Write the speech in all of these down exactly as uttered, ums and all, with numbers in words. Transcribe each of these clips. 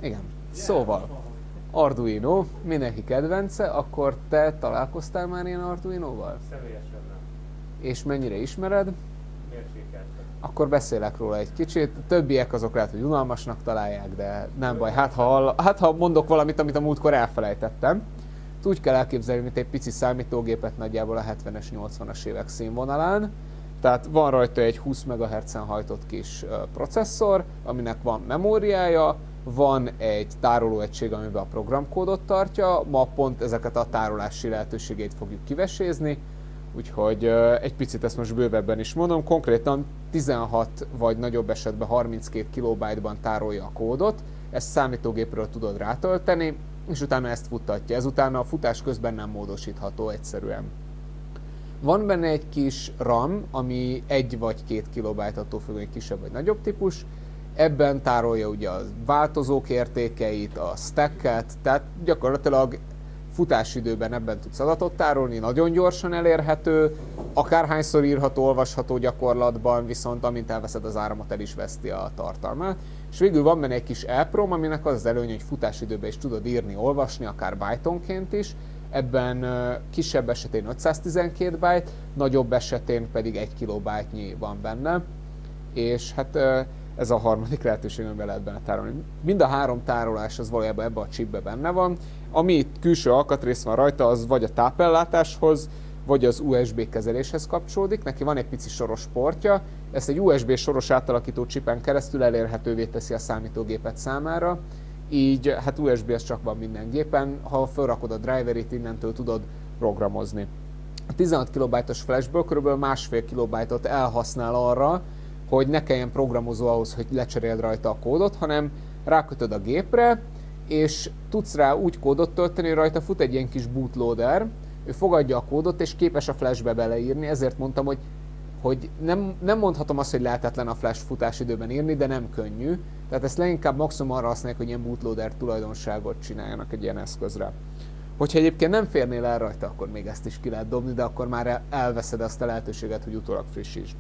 Igen. Szóval, Arduino, mindenki kedvence, akkor te találkoztál már ilyen Arduinoval? Személyesen nem. És mennyire ismered? Mérsékeltem. Akkor beszélek róla egy kicsit. A többiek azok lehet, hogy unalmasnak találják, de nem baj. Hát ha, hát, ha mondok valamit, amit a múltkor elfelejtettem. Úgy kell elképzelni, mint egy pici számítógépet nagyjából a hetvenes, nyolcvanas évek színvonalán. Tehát van rajta egy húsz megahertzen hajtott kis processzor, aminek van memóriája, van egy tárolóegység, amiben a programkódot tartja. Ma pont ezeket a tárolási lehetőségeit fogjuk kivesézni, úgyhogy egy picit ezt most bővebben is mondom. Konkrétan tizenhat vagy nagyobb esetben harminckét kilobájtban tárolja a kódot, ezt számítógépről tudod rátölteni, és utána ezt futtatja. Ezután a futás közben nem módosítható egyszerűen. Van benne egy kis RAM, ami egy vagy két kilobájt, attól függően kisebb vagy nagyobb típus. Ebben tárolja ugye a változók értékeit, a stacket, tehát gyakorlatilag futásidőben ebben tudsz adatot tárolni, nagyon gyorsan elérhető, akárhányszor írható, olvasható gyakorlatban, viszont amint elveszed az áramot, el is veszti a tartalmát. És végül van benne egy kis EEPROM, aminek az az előny, hogy futásidőben is tudod írni, olvasni, akár bytonként is. Ebben kisebb esetén ötszáztizenkét byte, nagyobb esetén pedig egy kilobájtnyi van benne. És hát ez a harmadik lehetőség, amiben lehet benne tárolni. Mind a három tárolás az valójában ebben a chipben benne van. Ami itt külső alkatrész van rajta, az vagy a tápellátáshoz, vagy az u es bé kezeléshez kapcsolódik. Neki van egy pici soros portja, ezt egy u es bé soros átalakító chipen keresztül elérhetővé teszi a számítógépet számára. Így hát u es bé ez csak van minden gépen, ha felrakod a driverét, innentől tudod programozni. A tizenhat kilobájtos flashből kb. Másfél kilobájtot elhasznál arra, hogy ne kelljen programozó ahhoz, hogy lecseréld rajta a kódot, hanem rákötöd a gépre, és tudsz rá úgy kódot tölteni, hogy rajta fut egy ilyen kis bootloader, ő fogadja a kódot, és képes a flashbe beleírni, ezért mondtam, hogy, hogy nem, nem mondhatom azt, hogy lehetetlen a flash futásidőben írni, de nem könnyű. Tehát ezt leginkább maximum arra használják, hogy ilyen bootloader tulajdonságot csináljanak egy ilyen eszközre. Hogyha egyébként nem férnél el rajta, akkor még ezt is ki lehet dobni, de akkor már elveszed azt a lehetőséget, hogy utólag frissítsd.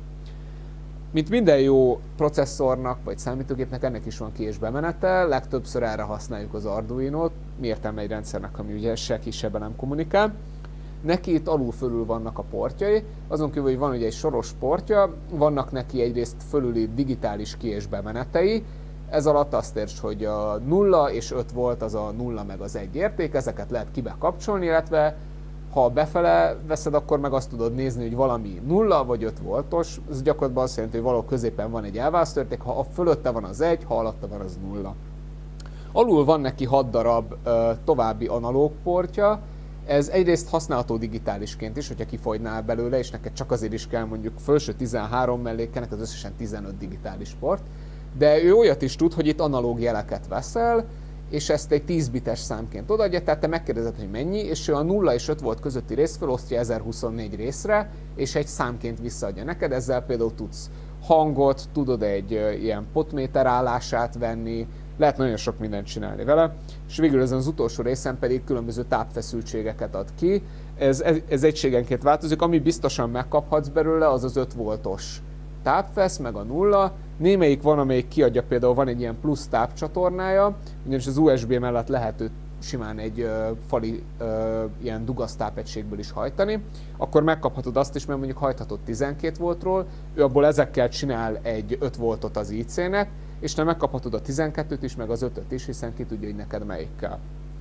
Mint minden jó processzornak vagy számítógépnek, ennek is van ki- és bemenete, legtöbbször erre használjuk az Arduinót, mi értelme egy rendszernek, ami ugye se kisebben nem kommunikál. Neki itt alul-fölül vannak a portjai, azon kívül, hogy van ugye egy soros portja, vannak neki egyrészt fölüli digitális ki- és bemenetei, ez alatt azt érts, hogy a nulla és öt volt az a nulla meg az egy érték, ezeket lehet kibe kapcsolni, illetve ha befele veszed, akkor meg azt tudod nézni, hogy valami nulla vagy öt voltos, ez gyakorlatilag azt jelenti, hogy valahol középen van egy elválasztó érték, ha a fölötte van az egy, ha alatta van az nulla. Alul van neki hat darab ö, további analóg portja, ez egyrészt használható digitálisként is, hogyha kifogynál belőle, és neked csak azért is kell mondjuk felső tizenhárom mellékkenek, az összesen tizenöt digitális port, de ő olyat is tud, hogy itt analóg jeleket veszel, és ezt egy tíz bites számként odaadja, tehát te megkérdezed, hogy mennyi, és ő a nulla és öt volt közötti részt felosztja ezerhuszonnégy részre, és egy számként visszaadja neked, ezzel például tudsz hangot, tudod egy ilyen potméter állását venni, lehet nagyon sok mindent csinálni vele, és végül ezen az utolsó részen pedig különböző tápfeszültségeket ad ki, ez, ez egységenként változik, ami biztosan megkaphatsz belőle, az az öt voltos tápfesz, meg a nulla. Némelyik van, amelyik kiadja, például van egy ilyen plusz tápcsatornája, ugyanis az u es bé mellett lehet simán egy uh, fali uh, ilyen dugasz tápegységből is hajtani, akkor megkaphatod azt is, mert mondjuk hajthatod tizenkét voltról, ő abból ezekkel csinál egy öt voltot az i cé-nek, és te megkaphatod a tizenkettőt is, meg az ötöt is, hiszen ki tudja, hogy neked melyikkel.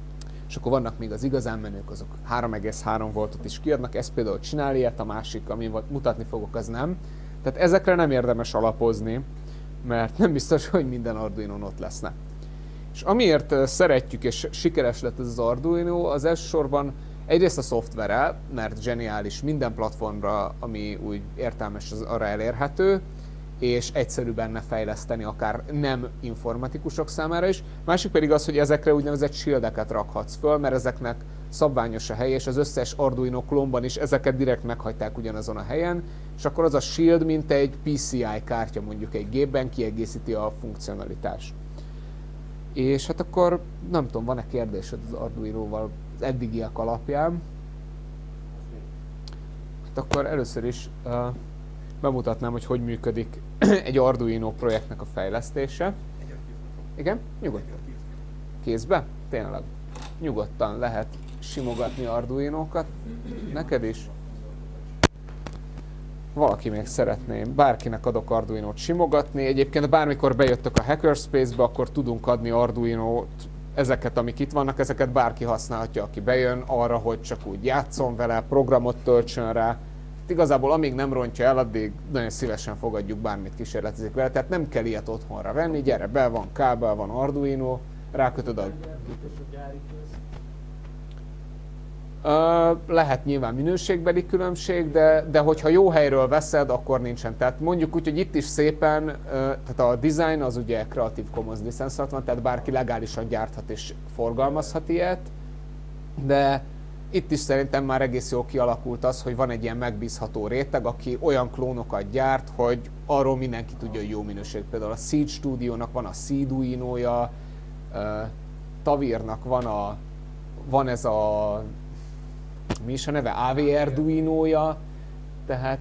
És akkor vannak még az igazán menők, azok három egész három voltot is kiadnak, ez például csinál ilyet, a másik, amit mutatni fogok, az nem. Tehát ezekre nem érdemes alapozni, mert nem biztos, hogy minden Arduinon ott lesznek. És amiért szeretjük és sikeres lett ez az Arduino, az elsősorban egyrészt a szoftvere, mert zseniális, minden platformra, ami úgy értelmes, az arra elérhető, és egyszerű benne fejleszteni, akár nem informatikusok számára is. Másik pedig az, hogy ezekre úgynevezett shieldeket rakhatsz föl, mert ezeknek szabványos a hely, és az összes Arduino klónban is ezeket direkt meghagyták ugyanazon a helyen, és akkor az a shield, mint egy pé cé i kártya mondjuk egy gépben kiegészíti a funkcionalitást. És hát akkor nem tudom, van-e kérdésed az Arduinoval az eddigiek alapján? Hát akkor először is uh, bemutatnám, hogy hogy működik egy Arduino projektnek a fejlesztése. Igen? Nyugodtan. Kézbe? Tényleg. Nyugodtan lehet simogatni Arduinókat. Neked is? Valaki még szeretné, bárkinek adok Arduinót simogatni. Egyébként bármikor bejöttök a Hackerspace-be, akkor tudunk adni Arduinót, ezeket, amik itt vannak, ezeket bárki használhatja, aki bejön arra, hogy csak úgy játszon vele, programot töltsön rá. Igazából amíg nem rontja el, addig nagyon szívesen fogadjuk, bármit kísérletezik vele, tehát nem kell ilyet otthonra venni, gyere be, van kábel, van Arduino, rákötöd a... Uh, lehet nyilván minőségbeli különbség, de, de hogyha jó helyről veszed, akkor nincsen. Tehát mondjuk úgy, hogy itt is szépen, uh, tehát a design az ugye Creative Commons licensz alatt van, tehát bárki legálisan gyárthat és forgalmazhat ilyet, de itt is szerintem már egész jól kialakult az, hogy van egy ilyen megbízható réteg, aki olyan klónokat gyárt, hogy arról mindenki tudja, hogy jó minőség. Például a Seed Studio-nak van a Seeduino-ja, uh, Tavirnak van, a, van ez a mi is a neve? á vé Arduino-ja, tehát,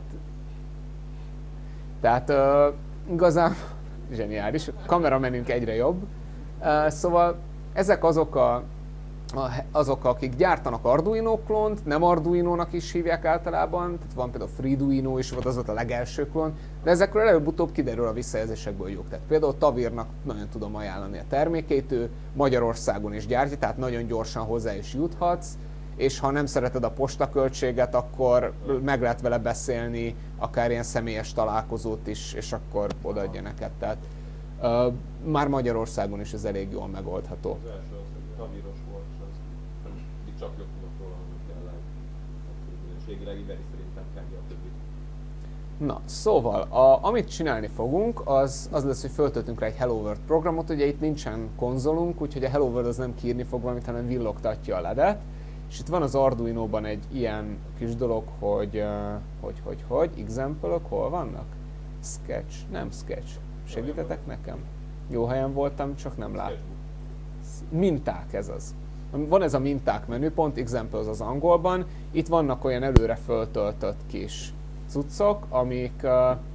tehát uh, igazán zseniális, a kameramenünk egyre jobb, uh, szóval ezek azok, a, a, azok, akik gyártanak Arduino klónt, nem Arduino-nak is hívják általában, tehát van például Freeduino is, volt az ott a legelső klón, de ezekről előbb-utóbb kiderül a visszajelzésekből jók. Tehát például Tavirnak nagyon tudom ajánlani a termékeit, ő Magyarországon is gyártja, tehát nagyon gyorsan hozzá is juthatsz, és ha nem szereted a postaköltséget, akkor meg lehet vele beszélni, akár ilyen személyes találkozót is, és akkor odaadja neked. Tehát uh, már Magyarországon is ez elég jól megoldható. Az első az tavíros volt, és az itt csak jobb tudok róla, hogy tényleg abszolút minőségileg, iberi szerintem kezdje a többit. Na, szóval, a, amit csinálni fogunk, az, az lesz, hogy föltöltünk rá egy Hello World programot, ugye itt nincsen konzolunk, úgyhogy a Hello World az nem kiírni fog valamit, hanem villogtatja a ledet. És itt van az Arduino-ban egy ilyen kis dolog, hogy, uh, hogy, hogy, hogy, example-ok hol vannak? Sketch, nem sketch. Segítetek nekem? Jó helyen voltam, csak nem látom. Minták ez az. Van ez a minták menüpont, example az az angolban. Itt vannak olyan előre föltöltött kis cuccok, amik, uh,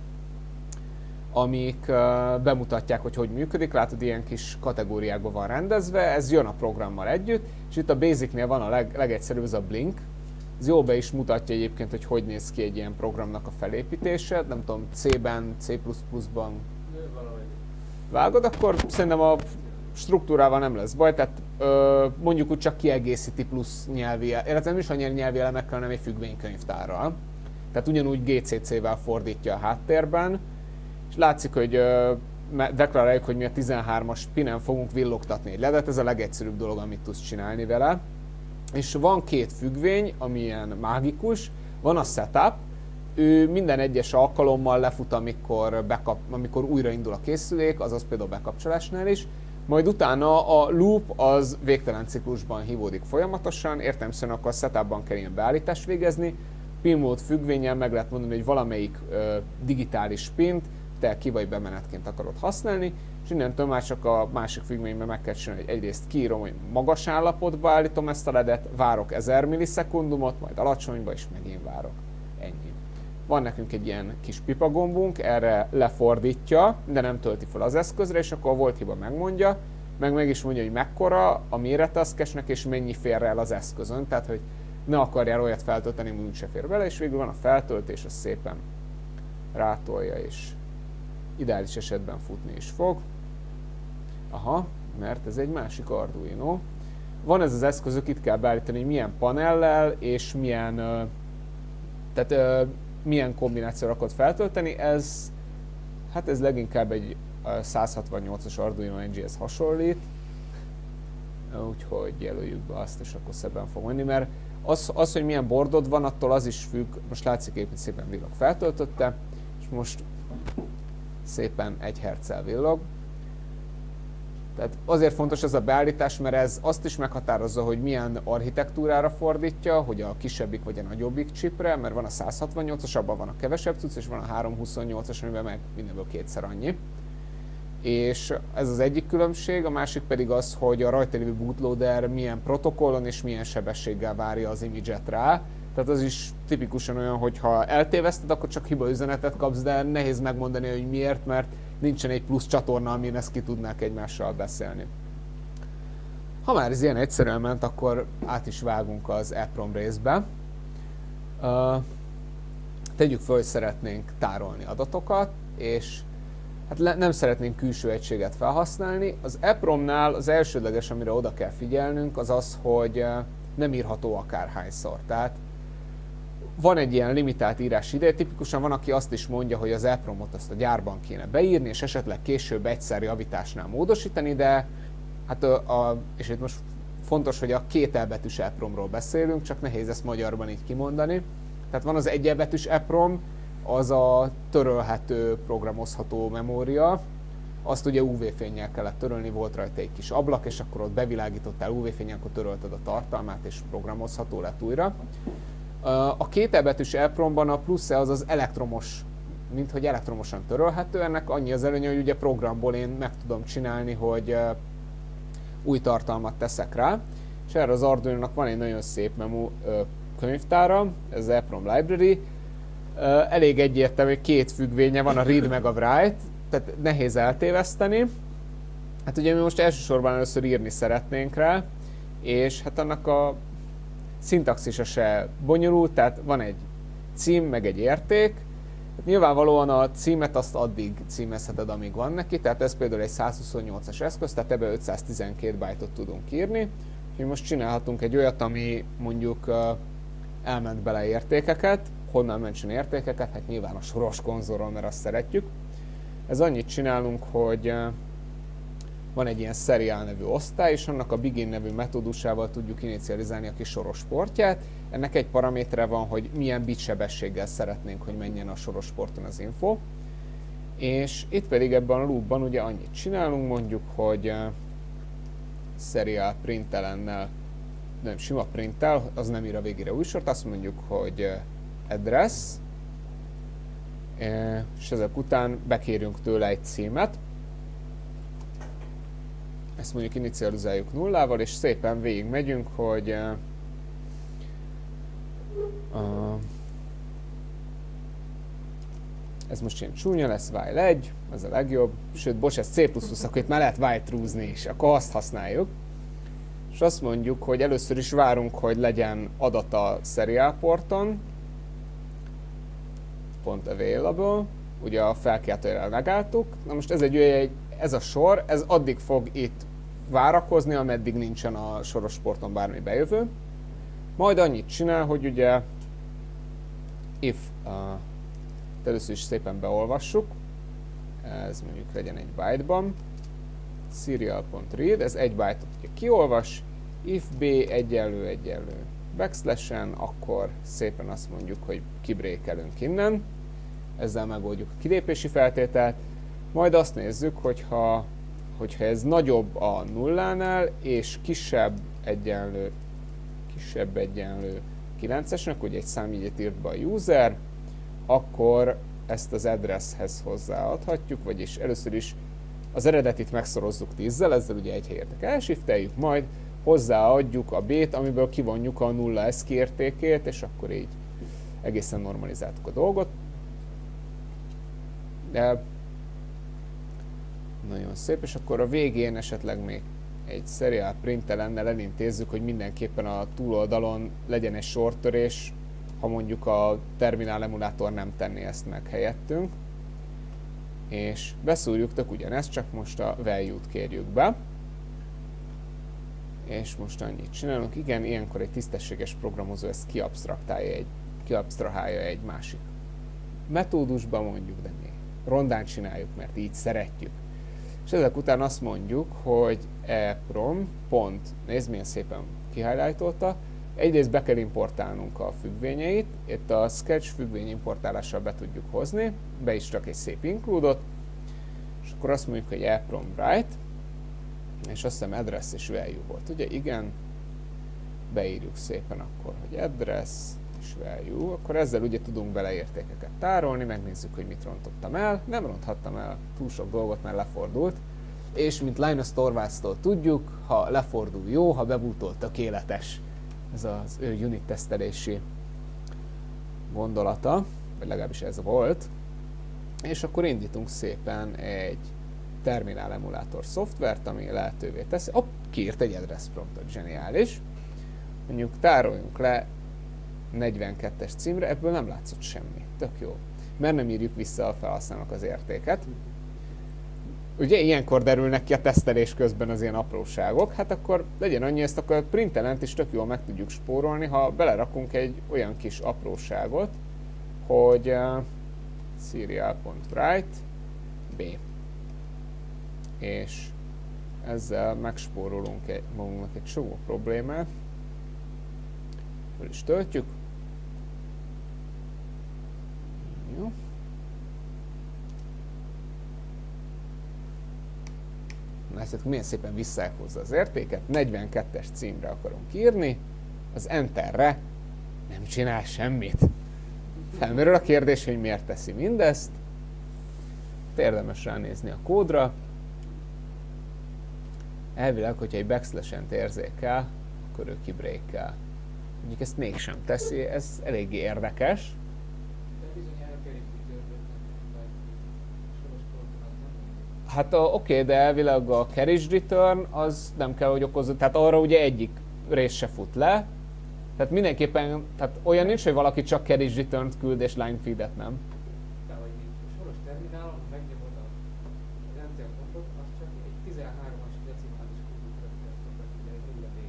amik uh, bemutatják, hogy hogy működik. Látod, ilyen kis kategóriákban van rendezve, ez jön a programmal együtt, és itt a Basicnél van a leg, legegyszerűbb, ez a Blink. Ez jól be is mutatja egyébként, hogy hogy néz ki egy ilyen programnak a felépítése. Nem tudom, C-ben, C plus plus-ban vágod, akkor szerintem a struktúrával nem lesz baj, tehát ö, mondjuk úgy csak kiegészíti plusz nyelvi, illetve nem is annyira nyelvi elemekkel, hanem egy függvénykönyvtárral. Tehát ugyanúgy gé cé cé-vel fordítja a háttérben, és látszik, hogy ö, deklaráljuk, hogy mi a tizenhármas pinen fogunk villogtatni egy ledet, ez a legegyszerűbb dolog, amit tudsz csinálni vele. És van két függvény, ami ilyen mágikus, van a setup, ő minden egyes alkalommal lefut, amikor, bekap, amikor újraindul a készülék, azaz például bekapcsolásnál is, majd utána a loop az végtelen ciklusban hívódik folyamatosan, értelemszerűen akkor a setupban kell ilyen beállítást végezni, pinmód függvénnyel meg lehet mondani, hogy valamelyik ö, digitális pint te ki vagy bemenetként akarod használni, és innentől már csak a másik függvényben meg kell csinálni, hogy egyrészt kiírom, hogy magas állapotba állítom ezt a ledet, várok ezer millisekundumot, majd alacsonyba, és megint várok. Ennyi. Van nekünk egy ilyen kis pipa gombunk, erre lefordítja, de nem tölti fel az eszközre, és akkor a volt hiba megmondja, meg meg is mondja, hogy mekkora a mérete a sketchnek, és mennyi fér el az eszközön, tehát hogy ne akarjál olyat feltölteni, hogy úgyse fér bele, és végül van a feltöltés, az szépen rátolja, és ideális esetben futni is fog. Aha, mert ez egy másik Arduino. Van ez az eszközök, itt kell beállítani, hogy milyen panellel és milyen, tehát milyen kombinációra akarod feltölteni. Ez, hát ez leginkább egy száz hatvannyolcas Arduino en gé-hez hasonlít. Úgyhogy jelöljük be azt, és akkor szebben fog menni, mert az, az, hogy milyen bordod van, attól az is függ, most látszik éppen szépen villog feltöltötte, és most szépen egy herccel villog. Tehát azért fontos ez a beállítás, mert ez azt is meghatározza, hogy milyen architektúrára fordítja, hogy a kisebbik vagy a nagyobbik chipre, mert van a száz hatvannyolcas, abban van a kevesebb cucc, és van a háromszázhuszonnyolcas, amiben meg mindenből kétszer annyi. És ez az egyik különbség, a másik pedig az, hogy a rajta lévő bootloader milyen protokollon és milyen sebességgel várja az image-et rá. Tehát az is tipikusan olyan, hogy ha eltéveszted, akkor csak hiba üzenetet kapsz, de nehéz megmondani, hogy miért, mert nincsen egy plusz csatorna, amin ezt ki tudnák egymással beszélni. ha már ez ilyen egyszerűen ment, akkor át is vágunk az EPROM részbe. Uh, tegyük föl, hogy szeretnénk tárolni adatokat, és hát le, nem szeretnénk külső egységet felhasználni. Az EPROM-nál az elsődleges, amire oda kell figyelnünk, az az, hogy uh, nem írható akárhányszor. Tehát van egy ilyen limitált írási ideje, tipikusan van, aki azt is mondja, hogy az EPROM-ot azt a gyárban kéne beírni, és esetleg később egyszer javításnál módosítani, de hát a, a, és itt most fontos, hogy a két elbetűs EPROM-ról beszélünk, csak nehéz ezt magyarban így kimondani. Tehát van az egy elbetűs EPROM, az a törölhető, programozható memória. Azt ugye ú vé-fénnyel kellett törölni, volt rajta egy kis ablak, és akkor ott bevilágítottál ú vé-fénnyel, akkor törölted a tartalmát, és programozható lett újra. A két elbetűs EPROM-ban a plusze az az elektromos, mint hogy elektromosan törölhető, ennek annyi az előnye, hogy ugye programból én meg tudom csinálni, hogy új tartalmat teszek rá, és erre az Arduino-nak van egy nagyon szép memo könyvtára, ez az EPROM Library. Elég egyértelmű, hogy két függvénye van, a read meg a write, tehát nehéz eltéveszteni. Hát ugye mi most elsősorban először írni szeretnénk rá, és hát annak a szintaxisa se bonyolult, tehát van egy cím, meg egy érték. Hát nyilvánvalóan a címet azt addig címezheted, amíg van neki, tehát ez például egy százhuszonnyolcas eszköz, tehát ebbe ötszáztizenkét bájtot tudunk írni. Úgyhogy most csinálhatunk egy olyat, ami mondjuk elment bele értékeket. Honnan mentsen értékeket? Hát nyilván a soros konzolról, mert azt szeretjük. Ez annyit csinálunk, hogy van egy ilyen serial nevű osztály, és annak a begin nevű metódusával tudjuk inicializálni a kis soros portját. Ennek egy paramétere van, hogy milyen bit sebességgel szeretnénk, hogy menjen a soros porton az info. És itt pedig ebben a loopban ugye annyit csinálunk, mondjuk, hogy serial println-nel, nem sima printtel, az nem ír a végére új sort, azt mondjuk, hogy address, és ezek után bekérjünk tőle egy címet. Ezt mondjuk inicializáljuk nullával, és szépen végig megyünk, hogy uh, ez most ilyen csúnya lesz, while egy, ez a legjobb, sőt, bocs, ez cé plusz plusz, akkor itt már lehet while true-zni is, akkor azt használjuk. És azt mondjuk, hogy először is várunk, hogy legyen adat a serial porton, pont available, ugye a felkiáltójelrel megálltuk. Na most ez egy olyan, ez a sor, ez addig fog itt várakozni, ameddig nincsen a soros porton bármi bejövő. Majd annyit csinál, hogy ugye if, uh, először is szépen beolvassuk, ez mondjuk legyen egy byte-ban, serial.read, ez egy byte-ot kiolvas, if b egyenlő egyenlő backslash-en, akkor szépen azt mondjuk, hogy kibrékelünk innen, ezzel megoldjuk a kilépési feltételt, majd azt nézzük, hogyha, hogyha ez nagyobb a nullánál, és kisebb egyenlő, kisebb egyenlő kilencesnek, ugye egy számjegyet írt be a user, akkor ezt az addresshez hozzáadhatjuk, vagyis először is az eredetit megszorozzuk tízzel, ezzel ugye egy helyet elshifteljük, majd hozzáadjuk a b-t, amiből kivonjuk a nulla eszki értékét, és akkor így egészen normalizáltuk a dolgot. De nagyon szép, és akkor a végén esetleg még egy serial println-nel elintézzük, hogy mindenképpen a túloldalon legyen egy sortörés, ha mondjuk a terminál emulátor nem tenné ezt meg helyettünk. És beszúrjuk tök ugyanezt, csak most a value-t kérjük be. És most annyit csinálunk, igen, ilyenkor egy tisztességes programozó ezt kiabsztraktálja egy, kiabsztrahálja egy másik metódusba mondjuk, de mi rondán csináljuk, mert így szeretjük. És ezek után azt mondjuk, hogy EPROM pont, nézd milyen szépen kihighlightolta, egyrészt be kell importálnunk a függvényeit, itt a sketch függvény importálással be tudjuk hozni, be is csak egy szép include-ot, és akkor azt mondjuk, hogy EPROM write, és azt hiszem address és value volt, ugye? Igen, beírjuk szépen akkor, hogy address és value, akkor ezzel ugye tudunk bele értékeket tárolni, megnézzük, hogy mit rontottam el, nem ronthattam el túl sok dolgot, mert lefordult, és mint Linus Torvalds-tól tudjuk, ha lefordul jó, ha bebútol tökéletes. Ez az ő unit tesztelési gondolata, vagy legalábbis ez volt. És akkor indítunk szépen egy terminál emulátor szoftvert, ami lehetővé teszi. Hopp, kiírt egy address promptot, zseniális. Mondjuk tároljunk le negyvenkettes címre, ebből nem látszott semmi. Tök jó. Mert nem írjuk vissza a felhasználónak az értéket. Ugye ilyenkor derülnek ki a tesztelés közben az ilyen apróságok, hát akkor legyen annyi, ezt akkor a printlent is tök jól meg tudjuk spórolni, ha belerakunk egy olyan kis apróságot, hogy uh, serial.write b. És ezzel megspórolunk egy, magunknak egy csomó problémát. Föl is töltjük. Jó. Na ezt milyen szépen visszahozza az értéket. negyvenkettes címre akarunk írni. Az Enterre nem csinál semmit. Felmerül a kérdés, hogy miért teszi mindezt. Érdemes ránézni a kódra. Elvileg, hogyha egy backslash-ent érzékel, akkor ő kibrékkel. Mondjuk ezt mégsem teszi, ez eléggé érdekes. Hát oké, okay, de elvileg a carriage return az nem kell, hogy okozza, tehát arra ugye egyik rész se fut le. Tehát mindenképpen, tehát olyan nincs, hogy valaki csak carriage return-t küld és line feed-et nem. Dehogy nincs. A soros terminálon, ha megnyomod az enter gombot, az csak egy tizenhármas decimális kódot rögtön egy nulla vég.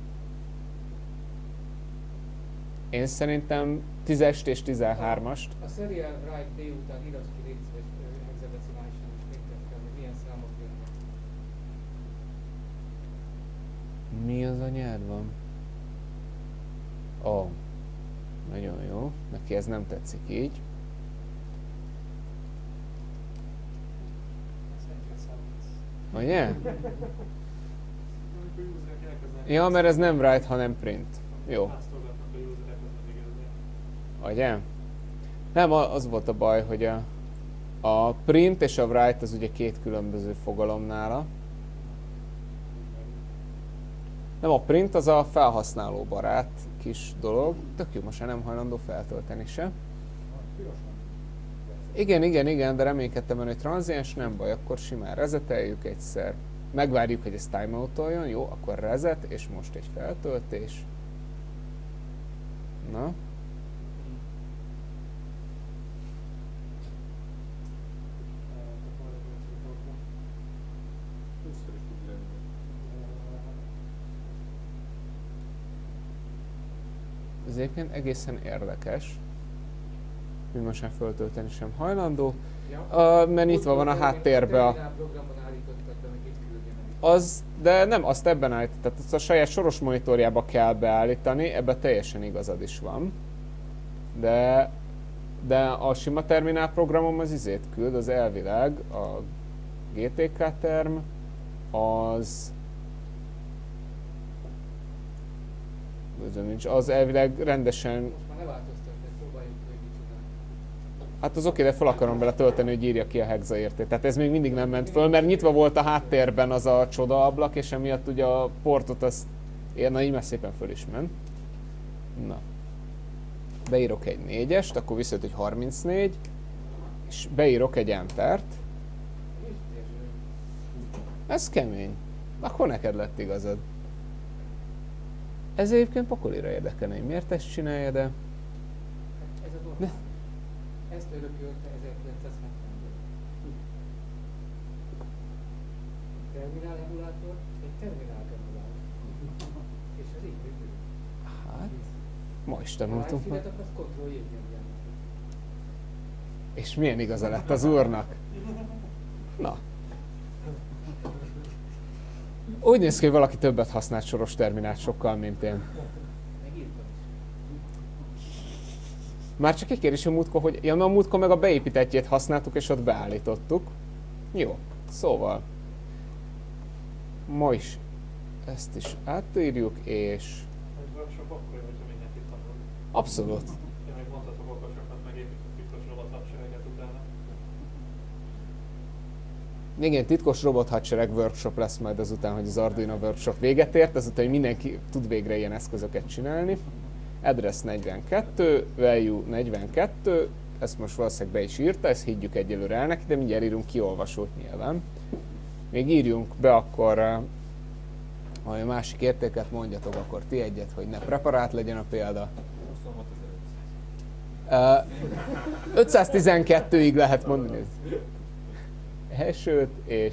Én szerintem tízest és tizenhármast. A serial write B után írsz ki légy szíves hexadecimálisan és még fel, hogy milyen számok jönnek. Mi az anyád van? Ó, oh, nagyon jó. Neki ez nem tetszik így. Ugye? Ja, mert ez nem write, hanem print. Jó. Ugye? Nem, az volt a baj, hogy a, a print és a write az ugye két különböző fogalom nála. Nem, a print az a felhasználó barát kis dolog. Tök jó, most már nem hajlandó feltölteni se. Igen, igen, igen, de reménykedtem, hogy tranziens, nem baj, akkor simán reseteljük egyszer. Megvárjuk, hogy ez timeoutoljon, jó, akkor reset, és most egy feltöltés. Na. Ez egyébként egészen érdekes, hogy most már föltölteni sem hajlandó, ja. uh, mert nyitva van a háttérbe a... Az, de nem, azt ebben állítani, tehát azt a saját soros monitorjába kell beállítani, ebben teljesen igazad is van. De, de a sima terminál programom az izét küld, az elvileg a gé té ká term, az... Nincs, az elvileg rendesen... Most már ne változtat, de próbáljuk hogy mit csinálni. Hát az oké, de fel akarom bele tölteni, hogy írja ki a hexa értét. Tehát ez még mindig nem ment föl, mert nyitva volt a háttérben az a csoda ablak, és emiatt ugye a portot azt... Na így már szépen föl is ment. Na. Beírok egy négyest, akkor visszajött egy harmincnégy, és beírok egy entert. Ez kemény. Akkor neked lett igazad. Ez egyébként pokolira érdekelne, hogy miért ezt csinálja, de... Ez a dolog. Ezt örökölte ezerkilencszázhetvenben. Egy terminál emulátor, egy terminál emulátor. És ez így működik. Hát, ma is tanultunk. Ha elfidet, akkor az kontroll jégnyomja. És milyen igaza lett az úrnak? Na. Úgy néz ki, hogy valaki többet használt soros terminált sokkal, mint én. Már csak egy kérdés a múltkor, hogy ja, a múltkor meg a beépítettjét használtuk, és ott beállítottuk. Jó, szóval. Ma is ezt is átírjuk, és... Abszolút. Igen, titkos robothadsereg workshop lesz majd azután, hogy az Arduino workshop véget ért, azután, hogy mindenki tud végre ilyen eszközöket csinálni. Address negyvenkettő, value negyvenkettő, ezt most valószínűleg be is írta, ezt higgyük egyelőre el neki, de mindjárt írunk kiolvasót nyilván. még írjunk be akkor, ha a másik értéket mondjatok, akkor ti egyet, hogy ne preparált legyen a példa. ötszáztizenkettőig lehet mondani. Elsőt és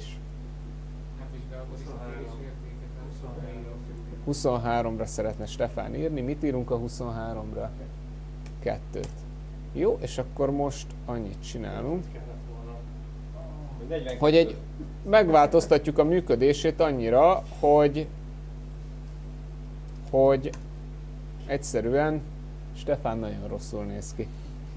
huszonháromra szeretne Stefán írni. Mit írunk a huszonháromra? Kettőt. Jó, és akkor most annyit csinálunk, hogy egy, megváltoztatjuk a működését annyira, hogy, hogy egyszerűen Stefán nagyon rosszul néz ki.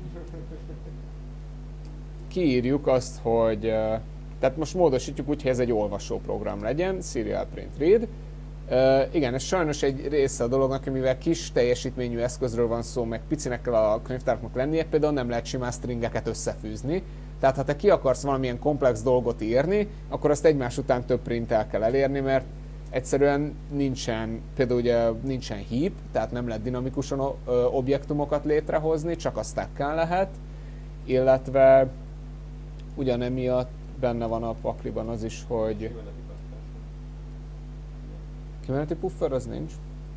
Kiírjuk azt, hogy tehát most módosítjuk úgy, hogy ez egy olvasó program legyen, Serial Print Read. Uh, igen, ez sajnos egy része a dolognak, mivel kis teljesítményű eszközről van szó, meg picinek kell a könyvtároknak lennie, például nem lehet simán stringeket összefűzni. Tehát ha te ki akarsz valamilyen komplex dolgot írni, akkor azt egymás után több printtel kell elérni, mert egyszerűen nincsen, például ugye nincsen heap, tehát nem lehet dinamikusan objektumokat létrehozni, csak a stacken lehet, illetve ugyanemiatt benne van a pakliban az is, hogy kimeneti puffer az nincs.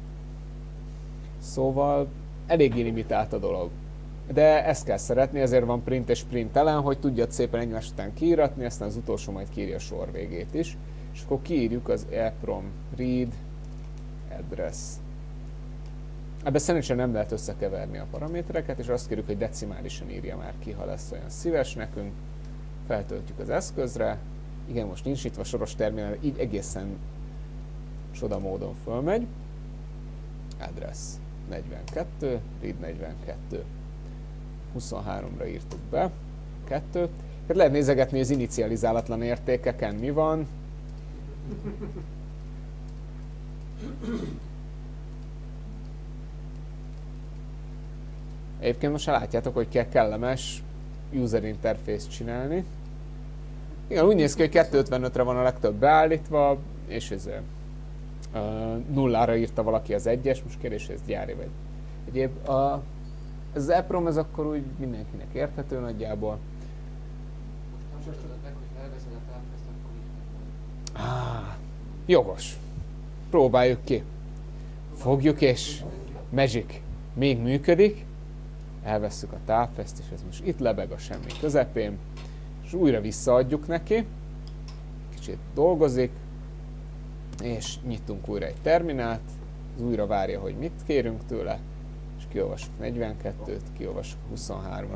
Szóval eléggé limitált a dolog. De ezt kell szeretni, ezért van print és printelen, hogy tudjad szépen egymás után kiíratni, aztán az utolsó majd kiírja a sor végét is. És akkor kiírjuk az EEPROM read address. Ebben szerencsére nem lehet összekeverni a paramétereket, és azt kérjük, hogy decimálisan írja már ki, ha lesz olyan szíves nekünk. Feltöltjük az eszközre. Igen, most nincs itt a soros terminál, így egészen csoda módon fölmegy. Address negyvenkettő, read negyvenkettő. huszonháromra írtuk be. kettő. Tehát lehet nézegetni az inicializálatlan értékeken mi van. Egyébként most látjátok, hogy kell kellemes user interface csinálni. Igen, úgy néz ki, hogy kettőszázötvenötre van a legtöbb beállítva, és ez uh, nullára írta valaki az egyes, most kérdés, hogy ez gyári vagy egyéb. A, ez az EEPROM, ez akkor úgy mindenkinek érthető nagyjából. Most nem tudod meg, hogy elveszed a távfest, akkor is meg. Ah, jogos. Próbáljuk ki. Fogjuk és magic. Még működik. Elvesszük a távfest, és ez most itt lebeg a semmi közepén. És újra visszaadjuk neki. Kicsit dolgozik. És nyitunk újra egy terminált. Az újra várja, hogy mit kérünk tőle. És kiolvassuk negyvenkettőt, kiolvassuk huszonhármat.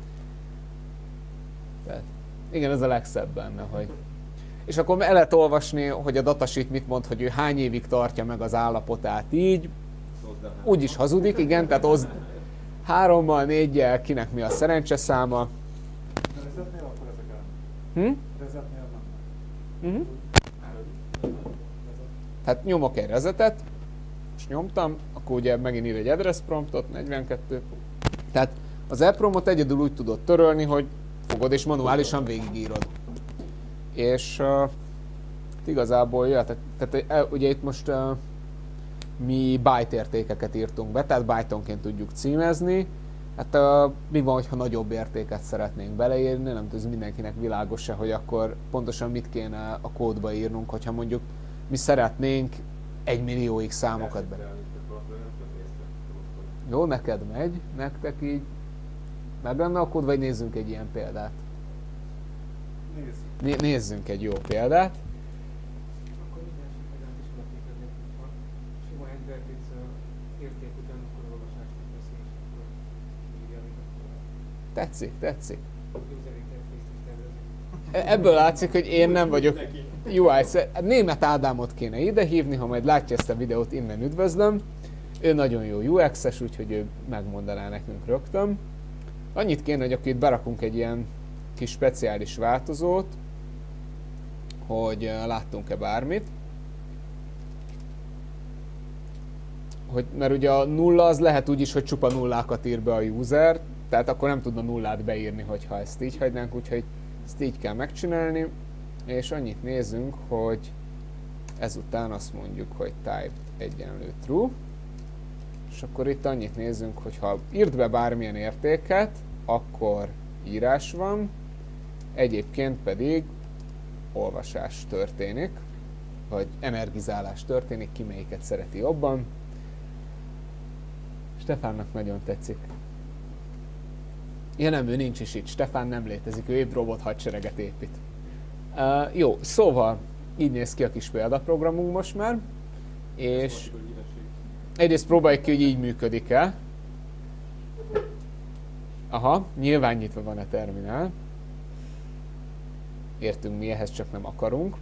Tehát, igen, ez a legszebb benne, hogy... És akkor el lehet olvasni, hogy a datasheet mit mond, hogy ő hány évig tartja meg az állapotát így. Úgy is hazudik, igen, tehát oszd hárommal, négyel, kinek mi a szerencseszáma. De rezetnél akkor ezek el? Hm? Rezetnél nem. Uh-huh. Tehát nyomok egy rezetet, és nyomtam, akkor ugye megint ír egy address promptot, negyvenkettő. Tehát az EEPROM-ot egyedül úgy tudod törölni, hogy fogod és manuálisan végigírod. És uh, igazából jöhet, tehát uh, ugye itt most uh, mi byte értékeket írtunk be, tehát byte-onként tudjuk címezni. Hát uh, mi van, hogyha nagyobb értéket szeretnénk beleírni, nem tudom, ez mindenkinek világos-e, hogy akkor pontosan mit kéne a kódba írnunk, hogyha mondjuk mi szeretnénk egy millióig számokat be. Jó, neked megy, nektek így meg lenne a kód, vagy nézzünk egy ilyen példát? Nézzük. Né- nézzünk egy jó példát. Akkor minden esetben is alapítani, hogyha sima Enterprise érték után, akkor olvasást veszi, és akkor írja, amit akkor Tetszik, tetszik. user interface is tervezik. E- Ebből látszik, hogy én nem vagyok u i szer- Német Ádámot kéne ide hívni, ha majd látja ezt a videót, innen üdvözlöm. Ő nagyon jó u iksz-es, úgyhogy ő megmondaná nekünk rögtön. Annyit kéne, hogy akkor itt berakunk egy ilyen kis speciális változót, hogy uh, láttunk-e bármit. Hogy, mert ugye a nulla az lehet úgy is, hogy csupa nullákat ír be a user, tehát akkor nem tudna nullát beírni, hogyha ezt így hagynánk, úgyhogy ezt így kell megcsinálni. És annyit nézzünk, hogy ezután azt mondjuk, hogy type egyenlő true. És akkor itt annyit nézzünk, hogy ha írt be bármilyen értéket, akkor írás van. Egyébként pedig olvasás történik, vagy energizálás történik, ki melyiket szereti jobban. Stefánnak nagyon tetszik. Ja nem, ő nincs is itt. Stefán nem létezik, ő épp robot hadsereget épít. Uh, jó, szóval így néz ki a kis példaprogramunk most már. És egyrészt próbáljuk ki, hogy így működik-e. Aha, nyilván nyitva van a terminál. Értünk mi, ehhez csak nem akarunk.